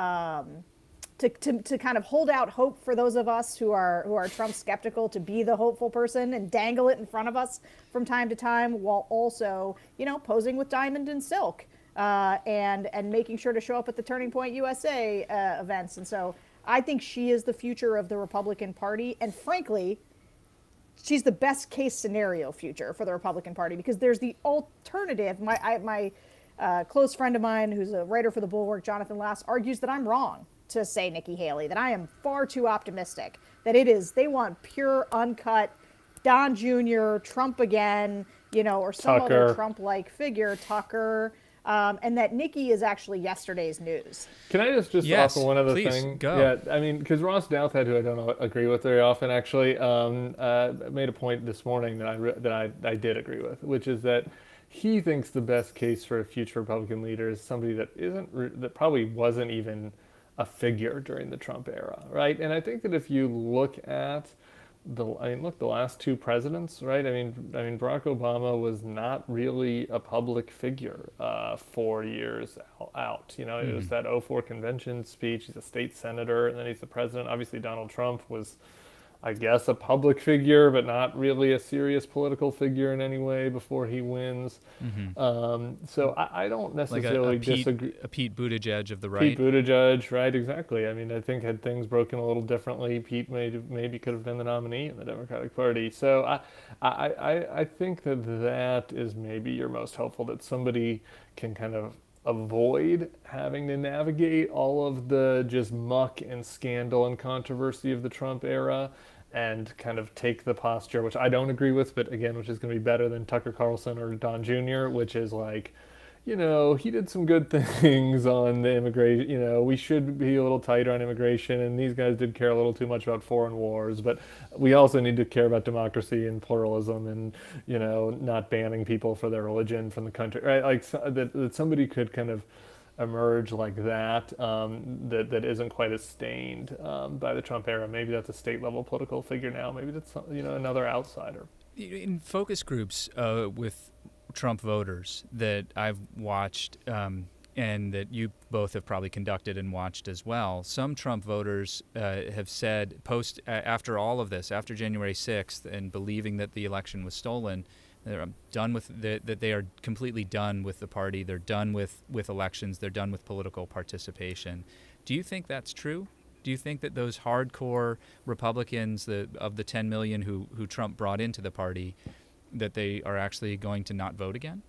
Um, To, to, to kind of hold out hope for those of us who are who are Trump skeptical, to be the hopeful person and dangle it in front of us from time to time, while also, you know, posing with diamond and silk uh, and and making sure to show up at the Turning Point U S A uh, events. And so I think she is the future of the Republican Party. And frankly, she's the best case scenario future for the Republican Party, because there's the alternative. My I, my uh, close friend of mine, who's a writer for The Bulwark, Jonathan Lass, argues that I'm wrong to say Nikki Haley, that I am far too optimistic, that it is, they want pure, uncut, Don Junior, Trump again, you know, or some Tucker. other Trump-like figure, Tucker, um, and that Nikki is actually yesterday's news. Can I just, just Yes, offer one other please, thing? go. Yeah, I mean, because Ross Douthat, who I don't agree with very often, actually um, uh, made a point this morning that I re- that I, I did agree with, which is that he thinks the best case for a future Republican leader is somebody that isn't re- that probably wasn't even a figure during the Trump era, right? And I think that if you look at the, I mean, look, the last two presidents, right? I mean, I mean, Barack Obama was not really a public figure uh, four years out. You know, it mm-hmm. was that oh four convention speech. He's a state senator, and then he's the president. Obviously, Donald Trump was, I guess, a public figure, but not really a serious political figure in any way before he wins. Mm-hmm. Um, so I, I don't necessarily like a, a Pete, disagree. A Pete Buttigieg of the right. Pete Buttigieg, right? Exactly. I mean, I think had things broken a little differently, Pete may, maybe could have been the nominee in the Democratic Party. So I, I, I, I think that that is maybe your most helpful, that somebody can kind of avoid having to navigate all of the just muck and scandal and controversy of the Trump era, and kind of take the posture, which I don't agree with, but again, which is going to be better than Tucker Carlson or Don Junior, which is like, you know, he did some good things on the immigration, you know, we should be a little tighter on immigration, and these guys did care a little too much about foreign wars, but we also need to care about democracy and pluralism and, you know, not banning people for their religion from the country, right? Like, so, that, that somebody could kind of emerge like that, um, that that isn't quite as stained um, by the Trump era. Maybe that's a state level political figure now. Maybe that's, you know, another outsider. In focus groups uh, with Trump voters that I've watched, um, and that you both have probably conducted and watched as well, some Trump voters uh, have said post uh, after all of this, after January sixth, and believing that the election was stolen, they're done with the, that they are completely done with the party. They're done with, with elections. They're done with political participation. Do you think that's true? Do you think that those hardcore Republicans, the, of the ten million who, who Trump brought into the party, that they are actually going to not vote again?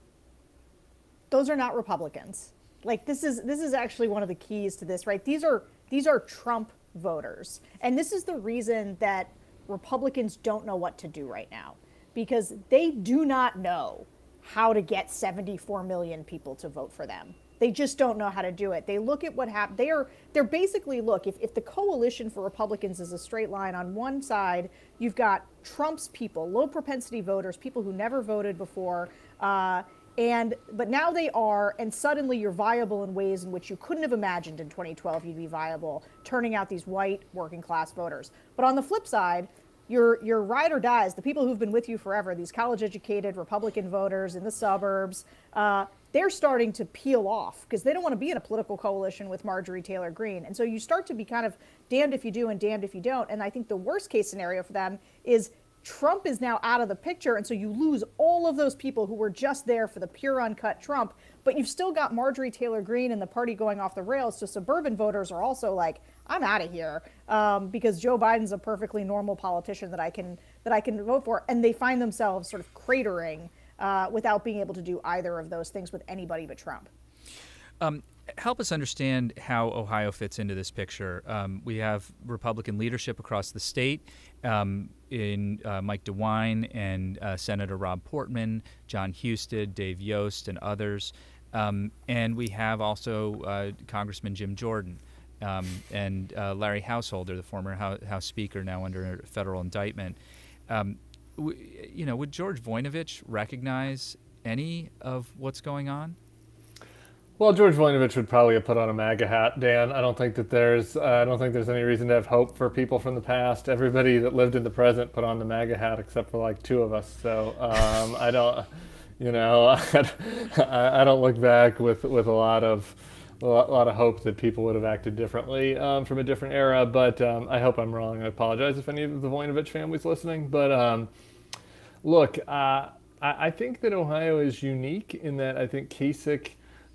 Those are not Republicans. Like, this is this is actually one of the keys to this, right? These are these are Trump voters, and this is the reason that Republicans don't know what to do right now, because they do not know how to get seventy-four million people to vote for them. They just don't know how to do it. They look at what happened. They are, they're basically, look, if, if the coalition for Republicans is a straight line, on one side, you've got Trump's people, low propensity voters, people who never voted before, uh, and but now they are, and suddenly you're viable in ways in which you couldn't have imagined in twenty twelve you'd be viable, turning out these white working class voters. But on the flip side, your your ride or dies, the people who've been with you forever, these college-educated Republican voters in the suburbs, uh, they're starting to peel off because they don't want to be in a political coalition with Marjorie Taylor Greene. And so you start to be kind of damned if you do and damned if you don't. And I think the worst case scenario for them is Trump is now out of the picture, and so you lose all of those people who were just there for the pure uncut Trump, but you've still got Marjorie Taylor Greene and the party going off the rails, so suburban voters are also like, I'm out of here, um, because Joe Biden's a perfectly normal politician that I can that I can vote for, and they find themselves sort of cratering uh, without being able to do either of those things with anybody but Trump. Um, help us understand how Ohio fits into this picture. Um, we have Republican leadership across the state um, in uh, Mike DeWine and uh, Senator Rob Portman, John Husted, Dave Yost, and others. Um, and we have also uh, Congressman Jim Jordan um, and uh, Larry Householder, the former House, House Speaker, now under federal indictment. Um, w- you know, would George Voinovich recognize any of what's going on? Well, George Voinovich would probably have put on a MAGA hat, Dan. I don't think that there's, uh, I don't think there's any reason to have hope for people from the past. Everybody that lived in the present put on the MAGA hat, except for like two of us. So um, I don't, you know, I, I don't look back with with a lot of a lot, a lot of hope that people would have acted differently um, from a different era. But um, I hope I'm wrong. I apologize if any of the Voinovich family's listening. But um, look, uh, I, I think that Ohio is unique in that I think Kasich.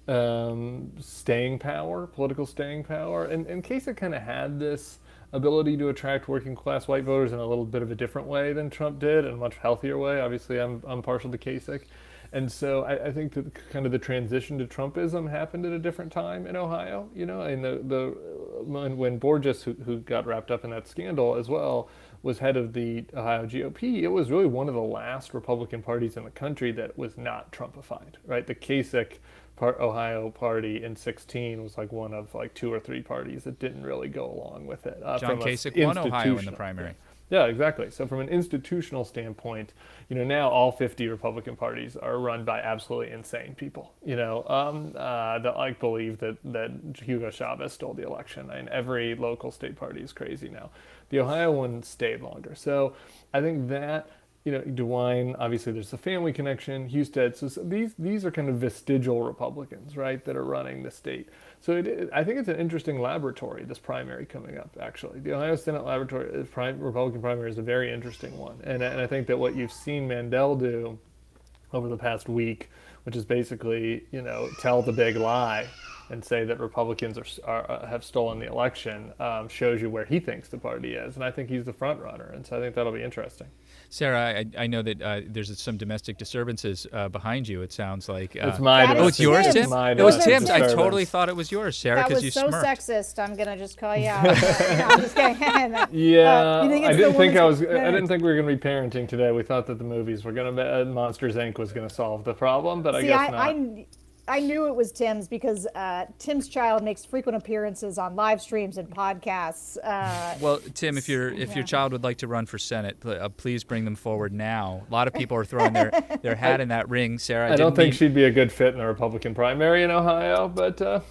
Um, staying power, political staying power. And, and Kasich kind of had this ability to attract working class white voters in a little bit of a different way than Trump did, in a much healthier way. Obviously, I'm, I'm partial to Kasich. And so I, I think that kind of the transition to Trumpism happened at a different time in Ohio, you know, and the, the when, when Borges, who, who got wrapped up in that scandal as well, was head of the Ohio G O P, it was really one of the last Republican parties in the country that was not Trumpified, right? The Kasich Part Ohio party in sixteen was like one of like two or three parties that didn't really go along with it. Uh, John Kasich won Ohio in the primary. Yeah, exactly. So from an institutional standpoint, you know, now all fifty Republican parties are run by absolutely insane people, you know, um, uh, that like believe that, that Hugo Chavez stole the election. And every local state party is crazy now. The Ohio one stayed longer. So I think that, you know, DeWine, obviously there's the family connection, Husted. So, so these these are kind of vestigial Republicans, right, that are running the state. So it, I think it's an interesting laboratory, this primary coming up, actually. The Ohio Senate laboratory, prime, Republican primary is a very interesting one. And, and I think that what you've seen Mandel do over the past week, which is basically, you know, tell the big lie and say that Republicans are, are uh, have stolen the election, um, shows you where he thinks the party is. And I think he's the front runner. And so I think that'll be interesting. Sarah, I, I know that uh, there's some domestic disturbances uh, behind you. It sounds like uh, it's my. Oh, it's yours, Tim. My it was Tim's. I disturbance. totally thought it was yours, Sarah, because you smirked. smirked. That was so sexist. I'm gonna just call you out. no, I'm just kidding. Yeah, uh, you think it's I didn't think I was. No, I didn't think we were gonna be parenting today. We thought that the movies were gonna. Uh, Monsters Incorporated was gonna solve the problem, but See, I guess I, not. I, I knew it was Tim's because uh, Tim's child makes frequent appearances on live streams and podcasts. Uh, well, Tim, if your if yeah. your child would like to run for Senate, pl- uh, please bring them forward now. A lot of people are throwing their, their hat in that ring. Sarah, I, I don't think mean... she'd be a good fit in the Republican primary in Ohio, but uh...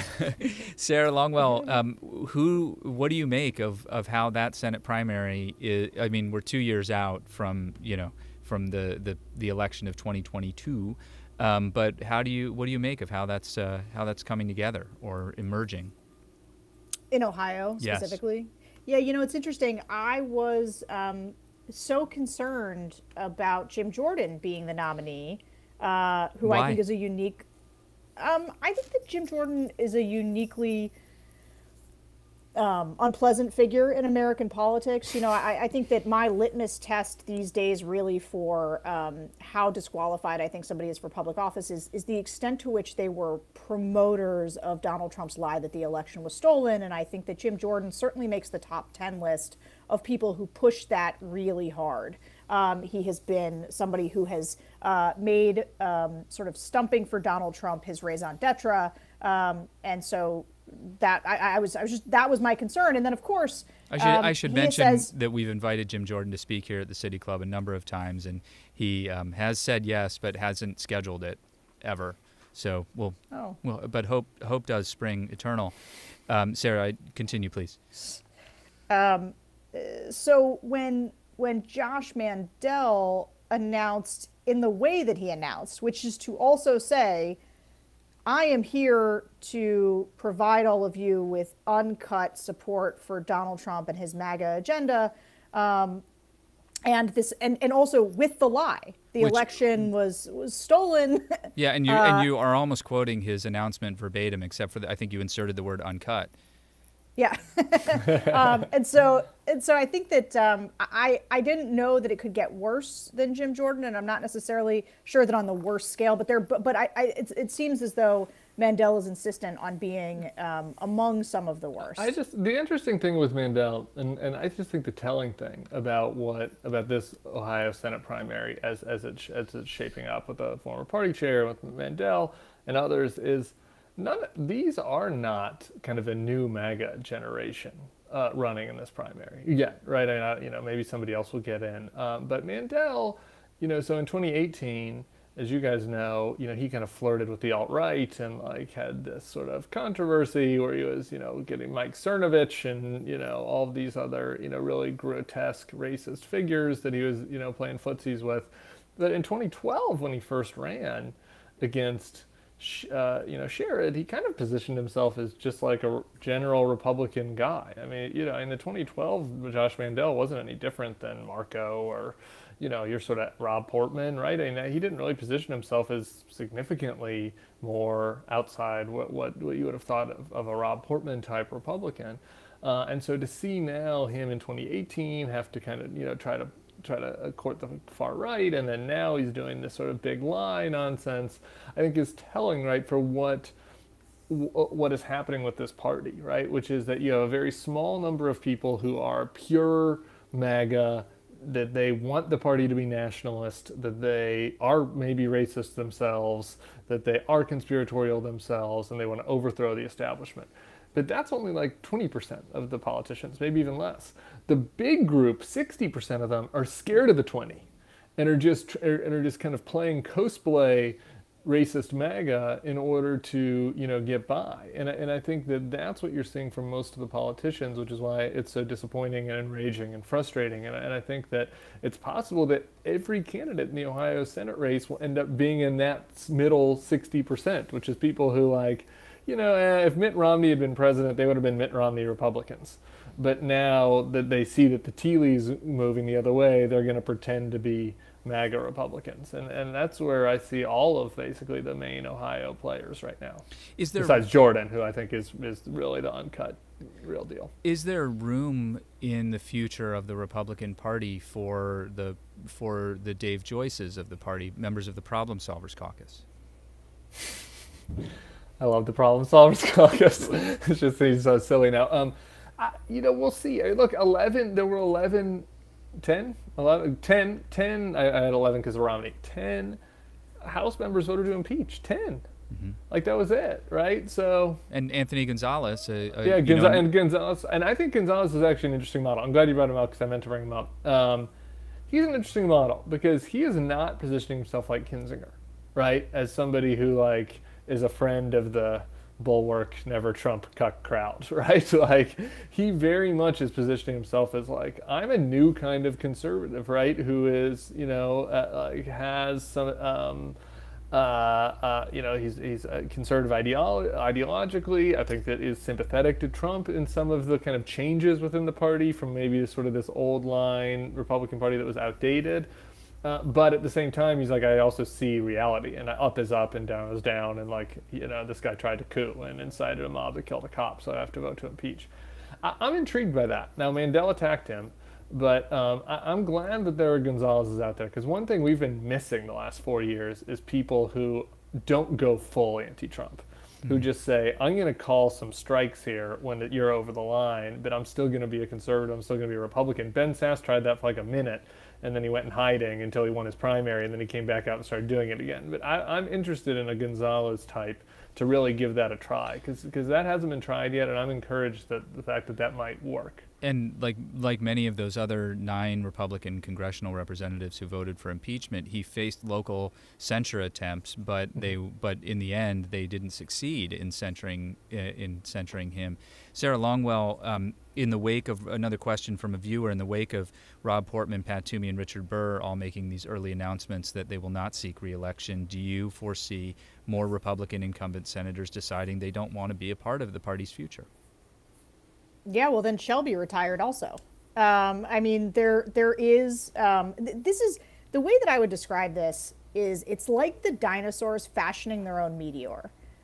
Sarah Longwell, um, who what do you make of, of how that Senate primary is? I mean, we're two years out from you know from the, the, the election of twenty twenty-two. Um, but how do you what do you make of how that's uh, how that's coming together or emerging? In Ohio, Yes. specifically? Yeah, you know, it's interesting. I was um, so concerned about Jim Jordan being the nominee, uh, who Why? I think is a unique... Um, I think that Jim Jordan is a uniquely um, unpleasant figure in American politics. You know, I, I think that my litmus test these days really for um, how disqualified I think somebody is for public office is, is the extent to which they were promoters of Donald Trump's lie that the election was stolen. And I think that Jim Jordan certainly makes the top ten list of people who push that really hard. Um, he has been somebody who has uh, made um, sort of stumping for Donald Trump his raison d'etre. Um, and so that I, I was I was just that was my concern. And then of course I should um, I should he mention says, that we've invited Jim Jordan to speak here at the City Club a number of times, and he um, has said yes, but hasn't scheduled it ever. So we'll, oh. well, but hope hope does spring eternal. Um, Sarah, continue, please. Um, so when when Josh Mandel announced in the way that he announced, which is to also say, I am here to provide all of you with uncut support for Donald Trump and his MAGA agenda, um, and this, and, and also with the lie, the Which, election was was stolen. Yeah, and you uh, and you are almost quoting his announcement verbatim, except for the, I think you inserted the word uncut. Yeah. um, and so and so I think that um, I I didn't know that it could get worse than Jim Jordan, and I'm not necessarily sure that on the worst scale. But there, but, but I, I it, it seems as though Mandel is insistent on being um, among some of the worst. I just the interesting thing with Mandel, and, and I just think the telling thing about what about this Ohio Senate primary as as it as it's shaping up with the former party chair, with Mandel and others, is none. These are not kind of a new MAGA generation uh, running in this primary yet, right? I mean, you know, maybe somebody else will get in, um, but Mandel, you know, so in twenty eighteen. As you guys know, you know, he kind of flirted with the alt-right and like had this sort of controversy where he was, you know, getting Mike Cernovich and, you know, all of these other, you know, really grotesque racist figures that he was, you know, playing footsies with. But in twenty twelve, when he first ran against, uh, you know, Sherrod, he kind of positioned himself as just like a general Republican guy. I mean, you know, in the twenty twelve, Josh Mandel wasn't any different than Marco or, you know, you're sort of Rob Portman, right? I mean, he didn't really position himself as significantly more outside what what, what you would have thought of, of a Rob Portman type Republican. Uh, and so to see now him in twenty eighteen have to kind of, you know, try to try to court the far right, and then now he's doing this sort of big lie nonsense, I think is telling, right, for what what is happening with this party, right? Which is that you have a very small number of people who are pure MAGA, that they want the party to be nationalist, that they are maybe racist themselves, that they are conspiratorial themselves, and they want to overthrow the establishment. But that's only like twenty percent of the politicians, maybe even less. The big group, sixty percent of them, are scared of the twenty and are just and are just kind of playing cosplay racist MAGA in order to, you know, get by. And, and I think that that's what you're seeing from most of the politicians, which is why it's so disappointing and enraging and frustrating. And, and I think that it's possible that every candidate in the Ohio Senate race will end up being in that middle sixty percent, which is people who, like, you know, eh, if Mitt Romney had been president, they would have been Mitt Romney Republicans. But now that they see that the tea leaves moving the other way, they're going to pretend to be MAGA Republicans, and and that's where I see all of basically the main Ohio players right now. Is there, besides Jordan, who I think is is really the uncut real deal. Is there room in the future of the Republican Party for the for the Dave Joyces of the party, members of the Problem Solvers Caucus? I love the Problem Solvers Caucus. It just seems so silly now. Um, I, you know, we'll see. Look, eleven. There were eleven. ten, eleven, ten, ten, I, I had eleven because of Romney. ten House members voted to impeach. ten. Mm-hmm. Like, that was it, right? So. And Anthony Gonzalez. Uh, uh, yeah, Gonza- know, and Gonzalez. And I think Gonzalez is actually an interesting model. I'm glad you brought him up because I meant to bring him up. Um, he's an interesting model because he is not positioning himself like Kinzinger, right? As somebody who, like, is a friend of the bulwark, never Trump cuck crowd, right? Like, he very much is positioning himself as like, I'm a new kind of conservative, right? Who is, you know, uh, like has some, um, uh, uh, you know, he's he's a conservative ideolo- ideologically. I think that is sympathetic to Trump in some of the kind of changes within the party from maybe sort of this old line Republican Party that was outdated. Uh, but at the same time, he's like, I also see reality, and up is up and down is down, and like, you know, this guy tried to coup and incited a mob to kill the cop, so I have to vote to impeach. I- I'm intrigued by that. Now, Mandel attacked him, but um, I- I'm glad that there are Gonzalez's out there, because one thing we've been missing the last four years is people who don't go full anti-Trump, mm-hmm. who just say, I'm going to call some strikes here when you're over the line, but I'm still going to be a conservative, I'm still going to be a Republican. Ben Sass tried that for like a minute, and then he went in hiding until he won his primary, and then he came back out and started doing it again. But I, I'm interested in a Gonzalez type to really give that a try, because because that hasn't been tried yet, and I'm encouraged that the fact that that might work. And like like many of those other nine Republican congressional representatives who voted for impeachment, he faced local censure attempts, but they but in the end they didn't succeed in censuring uh, in censuring him. Sarah Longwell, um, in the wake of another question from a viewer, in the wake of Rob Portman, Pat Toomey, and Richard Burr all making these early announcements that they will not seek re-election, do you foresee more Republican incumbent senators deciding they don't want to be a part of the party's future? Yeah, well, then Shelby retired also. Um, I mean, there there is, um, th- this is, the way that I would describe this is it's like the dinosaurs fashioning their own meteor.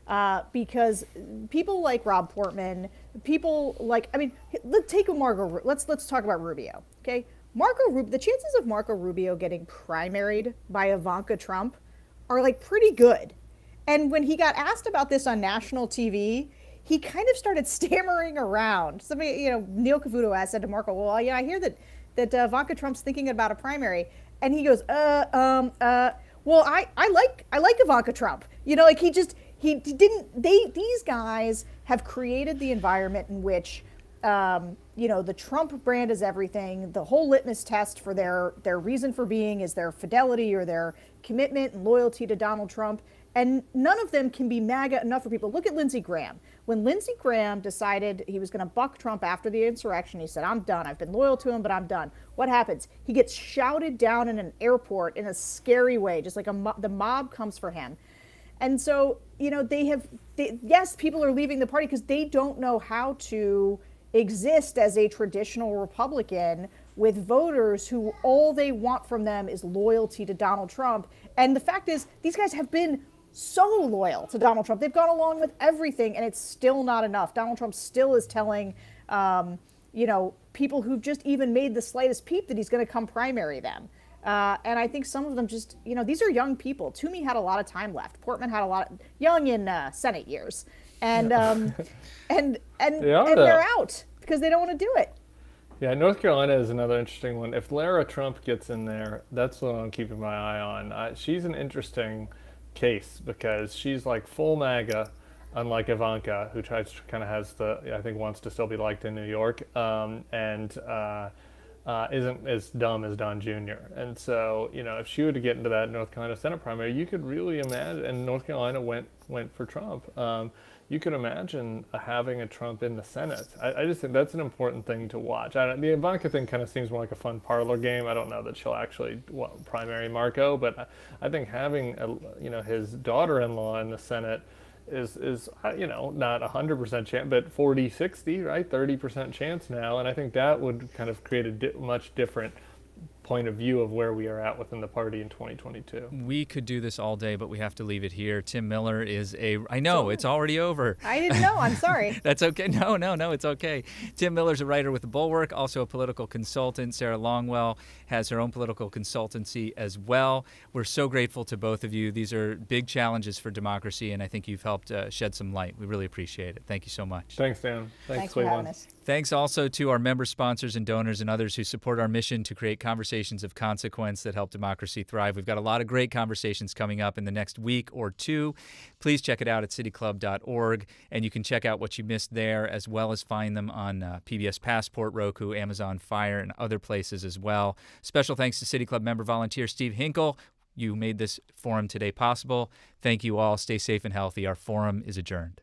Uh, because people like Rob Portman, people like, I mean, let's take a Marco, let's, let's talk about Rubio, okay? Marco Rubio, the chances of Marco Rubio getting primaried by Ivanka Trump are like pretty good. And when he got asked about this on national T V, he kind of started stammering around. Somebody, you know, Neil Cavuto asked, said to Marco, well, yeah, I hear that, that uh, Ivanka Trump's thinking about a primary. And he goes, uh, um, uh, well, I, I like, I like Ivanka Trump. You know, like he just, He didn't, they, these guys have created the environment in which, um, you know, the Trump brand is everything. The whole litmus test for their, their reason for being is their fidelity or their commitment and loyalty to Donald Trump. And none of them can be MAGA enough for people. Look at Lindsey Graham. When Lindsey Graham decided he was going to buck Trump after the insurrection, he said, I'm done. I've been loyal to him, but I'm done. What happens? He gets shouted down in an airport in a scary way, just like a mo- the mob comes for him. And so, you know, they have, they, yes, people are leaving the party because they don't know how to exist as a traditional Republican with voters who all they want from them is loyalty to Donald Trump. And the fact is, these guys have been so loyal to Donald Trump. They've gone along with everything, and it's still not enough. Donald Trump still is telling, um, you know, people who've just even made the slightest peep that he's going to come primary them. Uh, and I think some of them just, you know, these are young people. Toomey had a lot of time left. Portman had a lot, of, young in uh, Senate years. And, um, and, and, they are, and they're though. out because they don't want to do it. Yeah, North Carolina is another interesting one. If Lara Trump gets in there, that's what I'm keeping my eye on. Uh, she's an interesting case because she's like full MAGA, unlike Ivanka, who tries to kind of has the, I think wants to still be liked in New York, um, and uh, uh, isn't as dumb as Don Junior And so, you know, if she were to get into that North Carolina Senate primary, you could really imagine, and North Carolina went went for Trump. Um, you could imagine uh, having a Trump in the Senate. I, I just think that's an important thing to watch. I don't, the Ivanka thing kind of seems more like a fun parlor game. I don't know that she'll actually well, primary Marco, but I, I think having a, you know, his daughter-in-law in the Senate is, is uh, you know, not one hundred percent chance, but forty sixty, right? thirty percent chance now. And I think that would kind of create a di- much different point of view of where we are at within the party in twenty twenty-two. We could do this all day, but we have to leave it here. Tim Miller is a, I know, it's already over. I didn't know, I'm sorry. That's okay. No, no, no, it's okay. Tim Miller's a writer with The Bulwark, also a political consultant. Sarah Longwell has her own political consultancy as well. We're so grateful to both of you. These are big challenges for democracy, and I think you've helped uh, shed some light. We really appreciate it. Thank you so much. Thanks, Dan. Thanks, Thanks for having us. Thanks also to our member sponsors and donors and others who support our mission to create conversations of consequence that help democracy thrive. We've got a lot of great conversations coming up in the next week or two. Please check it out at city club dot org, and you can check out what you missed there as well as find them on uh, P B S Passport, Roku, Amazon Fire, and other places as well. Special thanks to City Club member volunteer Steve Hinkle. You made this forum today possible. Thank you all. Stay safe and healthy. Our forum is adjourned.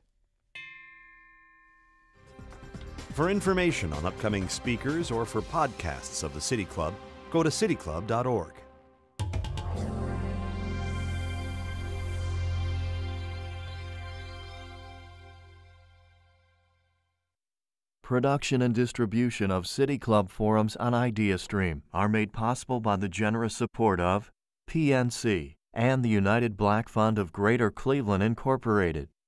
For information on upcoming speakers or for podcasts of the City Club, go to city club dot org. Production and distribution of City Club forums on Ideastream are made possible by the generous support of P N C and the United Black Fund of Greater Cleveland, Incorporated.